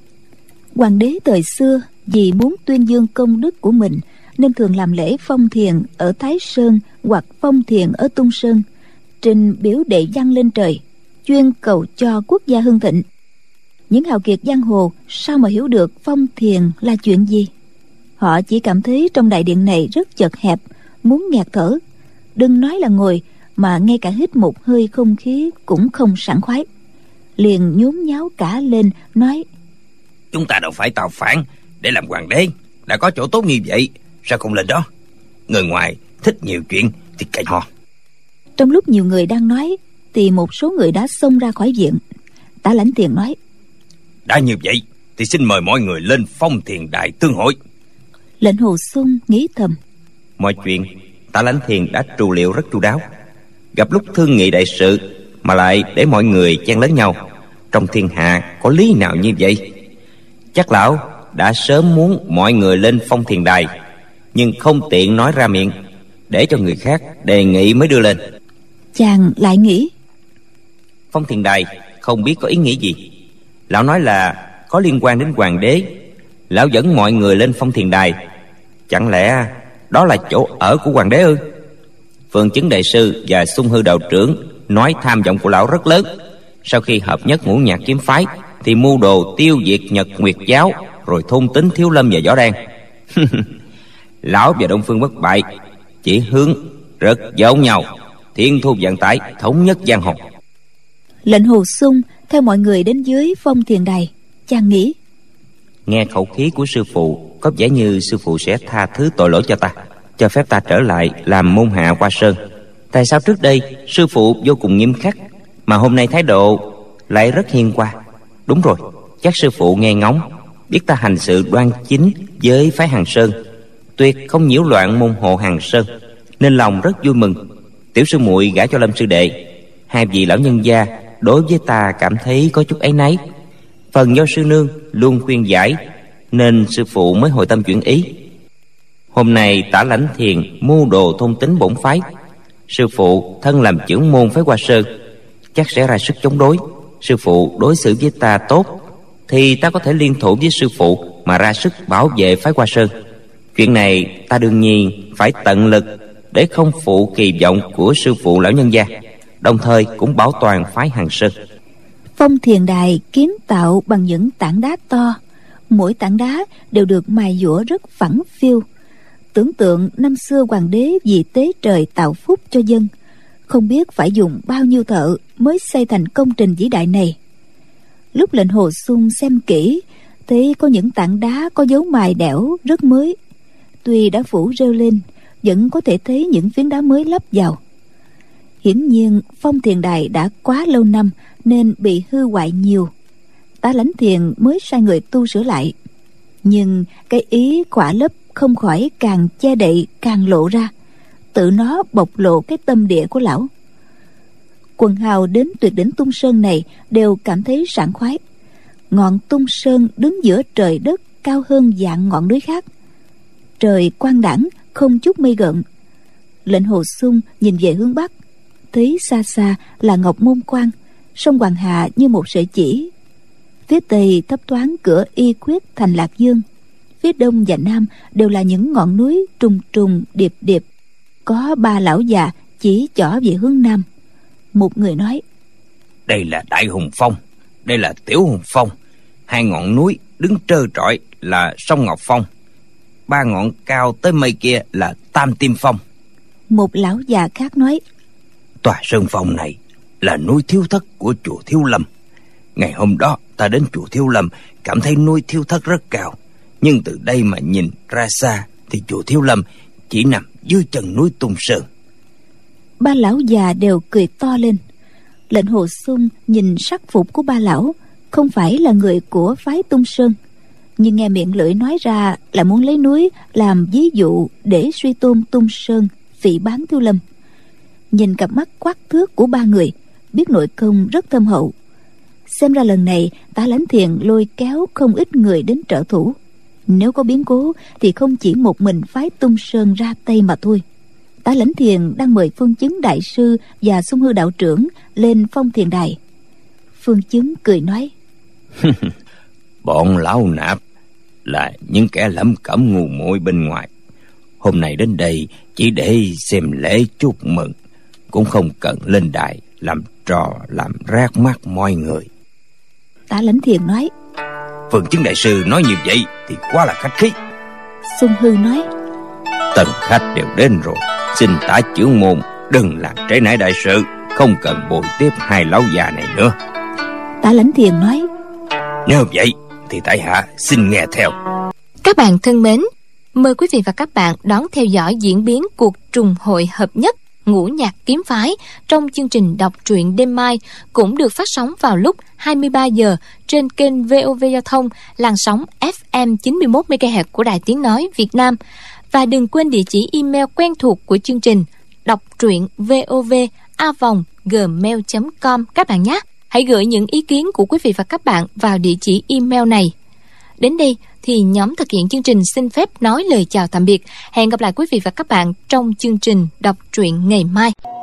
Hoàng đế thời xưa vì muốn tuyên dương công đức của mình nên thường làm lễ phong thiền ở Thái Sơn hoặc phong thiền ở Tung Sơn, trình biểu đệ văn lên trời, chuyên cầu cho quốc gia hưng thịnh. Những hào kiệt giang hồ sao mà hiểu được phong thiền là chuyện gì? Họ chỉ cảm thấy trong đại điện này rất chật hẹp, muốn nghẹt thở. Đừng nói là ngồi, mà ngay cả hít một hơi không khí cũng không sảng khoái. Liền nhốn nháo cả lên nói: Chúng ta đâu phải tạo phản để làm hoàng đế, đã có chỗ tốt như vậy, sao không lên đó? Người ngoài thích nhiều chuyện thì kệ họ. Trong lúc nhiều người đang nói thì một số người đã xông ra khỏi viện. Tạ Lãnh Thiền nói: Đã như vậy thì xin mời mọi người lên Phong Thiền Đài tương hội. Lệnh Hồ Xuân nghĩ thầm: Mọi chuyện Tạ Lãnh Thiền đã trù liệu rất chu đáo. Gặp lúc thương nghị đại sự mà lại để mọi người chen lấn nhau, trong thiên hạ có lý nào như vậy? Chắc lão đã sớm muốn mọi người lên Phong Thiền Đài, nhưng không tiện nói ra miệng, để cho người khác đề nghị mới đưa lên. Chàng lại nghĩ: Phong Thiền Đài không biết có ý nghĩa gì. Lão nói là có liên quan đến hoàng đế. Lão dẫn mọi người lên Phong Thiền Đài, chẳng lẽ đó là chỗ ở của hoàng đế ư? Phương Chứng đại sư và Xung Hư đạo trưởng nói tham vọng của lão rất lớn. Sau khi hợp nhất Ngũ Nhạc kiếm phái thì mưu đồ tiêu diệt Nhật Nguyệt giáo, rồi thôn tính Thiếu Lâm và Võ Đan. Lão và Đông Phương Bất Bại chỉ hướng rất giống nhau, thiên thu vạn tải, thống nhất giang hồ. Lệnh Hồ Xuân theo mọi người đến dưới Phong Thiền Đài. Chàng nghĩ: Nghe khẩu khí của sư phụ, có vẻ như sư phụ sẽ tha thứ tội lỗi cho ta, cho phép ta trở lại làm môn hạ Hoa Sơn. Tại sao trước đây sư phụ vô cùng nghiêm khắc, mà hôm nay thái độ lại rất hiền hòa? Đúng rồi, chắc sư phụ nghe ngóng, biết ta hành sự đoan chính với phái Hằng Sơn, tuyệt không nhiễu loạn môn hộ Hằng Sơn, nên lòng rất vui mừng. Tiểu sư muội gả cho Lâm sư đệ, hai vị lão nhân gia đối với ta cảm thấy có chút áy náy. Phần do sư nương luôn khuyên giải, nên sư phụ mới hồi tâm chuyển ý. Hôm nay Tạ Lãnh Thiền mưu đồ thôn tính bổn phái, sư phụ thân làm trưởng môn phái Hoa Sơn, chắc sẽ ra sức chống đối. Sư phụ đối xử với ta tốt thì ta có thể liên thủ với sư phụ mà ra sức bảo vệ phái Hoa Sơn. Chuyện này ta đương nhiên phải tận lực để không phụ kỳ vọng của sư phụ lão nhân gia, đồng thời cũng bảo toàn phái Hằng Sơn. Phong Thiền Đài kiến tạo bằng những tảng đá to, mỗi tảng đá đều được mài dũa rất phẳng phiu. Tưởng tượng năm xưa hoàng đế vì tế trời tạo phúc cho dân, không biết phải dùng bao nhiêu thợ mới xây thành công trình vĩ đại này. Lúc Lệnh Hồ Xuân xem kỹ, thấy có những tảng đá có dấu mài đẽo rất mới. Tuy đã phủ rêu lên, vẫn có thể thấy những phiến đá mới lắp vào. Hiển nhiên Phong Thiền Đài đã quá lâu năm nên bị hư hoại nhiều. Tạ Lãnh Thiền mới sai người tu sửa lại, nhưng cái ý khỏa lấp không khỏi càng che đậy càng lộ ra, tự nó bộc lộ cái tâm địa của lão. Quần hào đến tuyệt đỉnh Tung Sơn này đều cảm thấy sảng khoái. Ngọn Tung Sơn đứng giữa trời đất, cao hơn vạn ngọn núi khác. Trời quang đãng, không chút mây gợn. Lệnh Hồ Xung nhìn về hướng bắc, thấy xa xa là Ngọc Môn Quan, sông Hoàng Hà như một sợi chỉ. Phía tây thấp thoáng cửa Y Quyết thành Lạc Dương. Phía đông và nam đều là những ngọn núi trùng trùng điệp điệp. Có 3 lão già chỉ trỏ về hướng nam. Một người nói: đây là Đại Hùng Phong, đây là Tiểu Hùng Phong. 2 ngọn núi đứng trơ trọi là sông Ngọc Phong. 3 ngọn cao tới mây kia là Tam Tiêm Phong. Một lão già khác nói: tòa sơn phong này là núi Thiếu Thất của chùa Thiếu Lâm. Ngày hôm đó ta đến chùa Thiếu Lâm, cảm thấy núi Thiếu Thất rất cao, nhưng từ đây mà nhìn ra xa thì chùa Thiếu Lâm chỉ nằm dưới chân núi Tung Sơn. 3 lão già đều cười to lên. Lệnh Hồ Xung nhìn sắc phục của 3 lão, không phải là người của phái Tung Sơn, nhưng nghe miệng lưỡi nói ra là muốn lấy núi làm ví dụ để suy tôn Tung Sơn, phỉ báng Thiếu Lâm. Nhìn cặp mắt quắc thước của 3 người, biết nội công rất thâm hậu. Xem ra lần này Tả Lãnh Thiền lôi kéo không ít người đến trợ thủ. Nếu có biến cố thì không chỉ một mình phái Tung Sơn ra tay mà thôi. Tả Lãnh Thiền đang mời Phương Chứng đại sư và Xung Hư đạo trưởng lên Phong Thiền đài. Phương Chứng cười nói: bọn lão nạp là những kẻ lẩm cẩm ngu muội bên ngoài. Hôm nay đến đây chỉ để xem lễ chúc mừng, cũng không cần lên đài làm trò làm rác mắt mọi người. Tả Lãnh Thiền nói: Phương Chứng đại sư nói như vậy thì quá là khách khí. Xung Hư nói: Tần khách đều đến rồi, xin Tả trưởng môn đừng làm trễ nải đại sự, không cần bồi tiếp 2 lão già này nữa. Tả Lãnh Thiền nói: Nếu vậy thì tại hạ xin nghe theo. Các bạn thân mến, mời quý vị và các bạn đón theo dõi diễn biến cuộc trùng hội hợp nhất Ngũ Nhạc Kiếm Phái trong chương trình đọc truyện đêm mai, cũng được phát sóng vào lúc 23 giờ trên kênh VOV Giao thông làn sóng FM 91 MHz của Đài Tiếng nói Việt Nam. Và đừng quên địa chỉ email quen thuộc của chương trình đọc truyện vov@gmail.com các bạn nhé. Hãy gửi những ý kiến của quý vị và các bạn vào địa chỉ email này. Đến đây thì nhóm thực hiện chương trình xin phép nói lời chào tạm biệt. Hẹn gặp lại quý vị và các bạn trong chương trình đọc truyện ngày mai.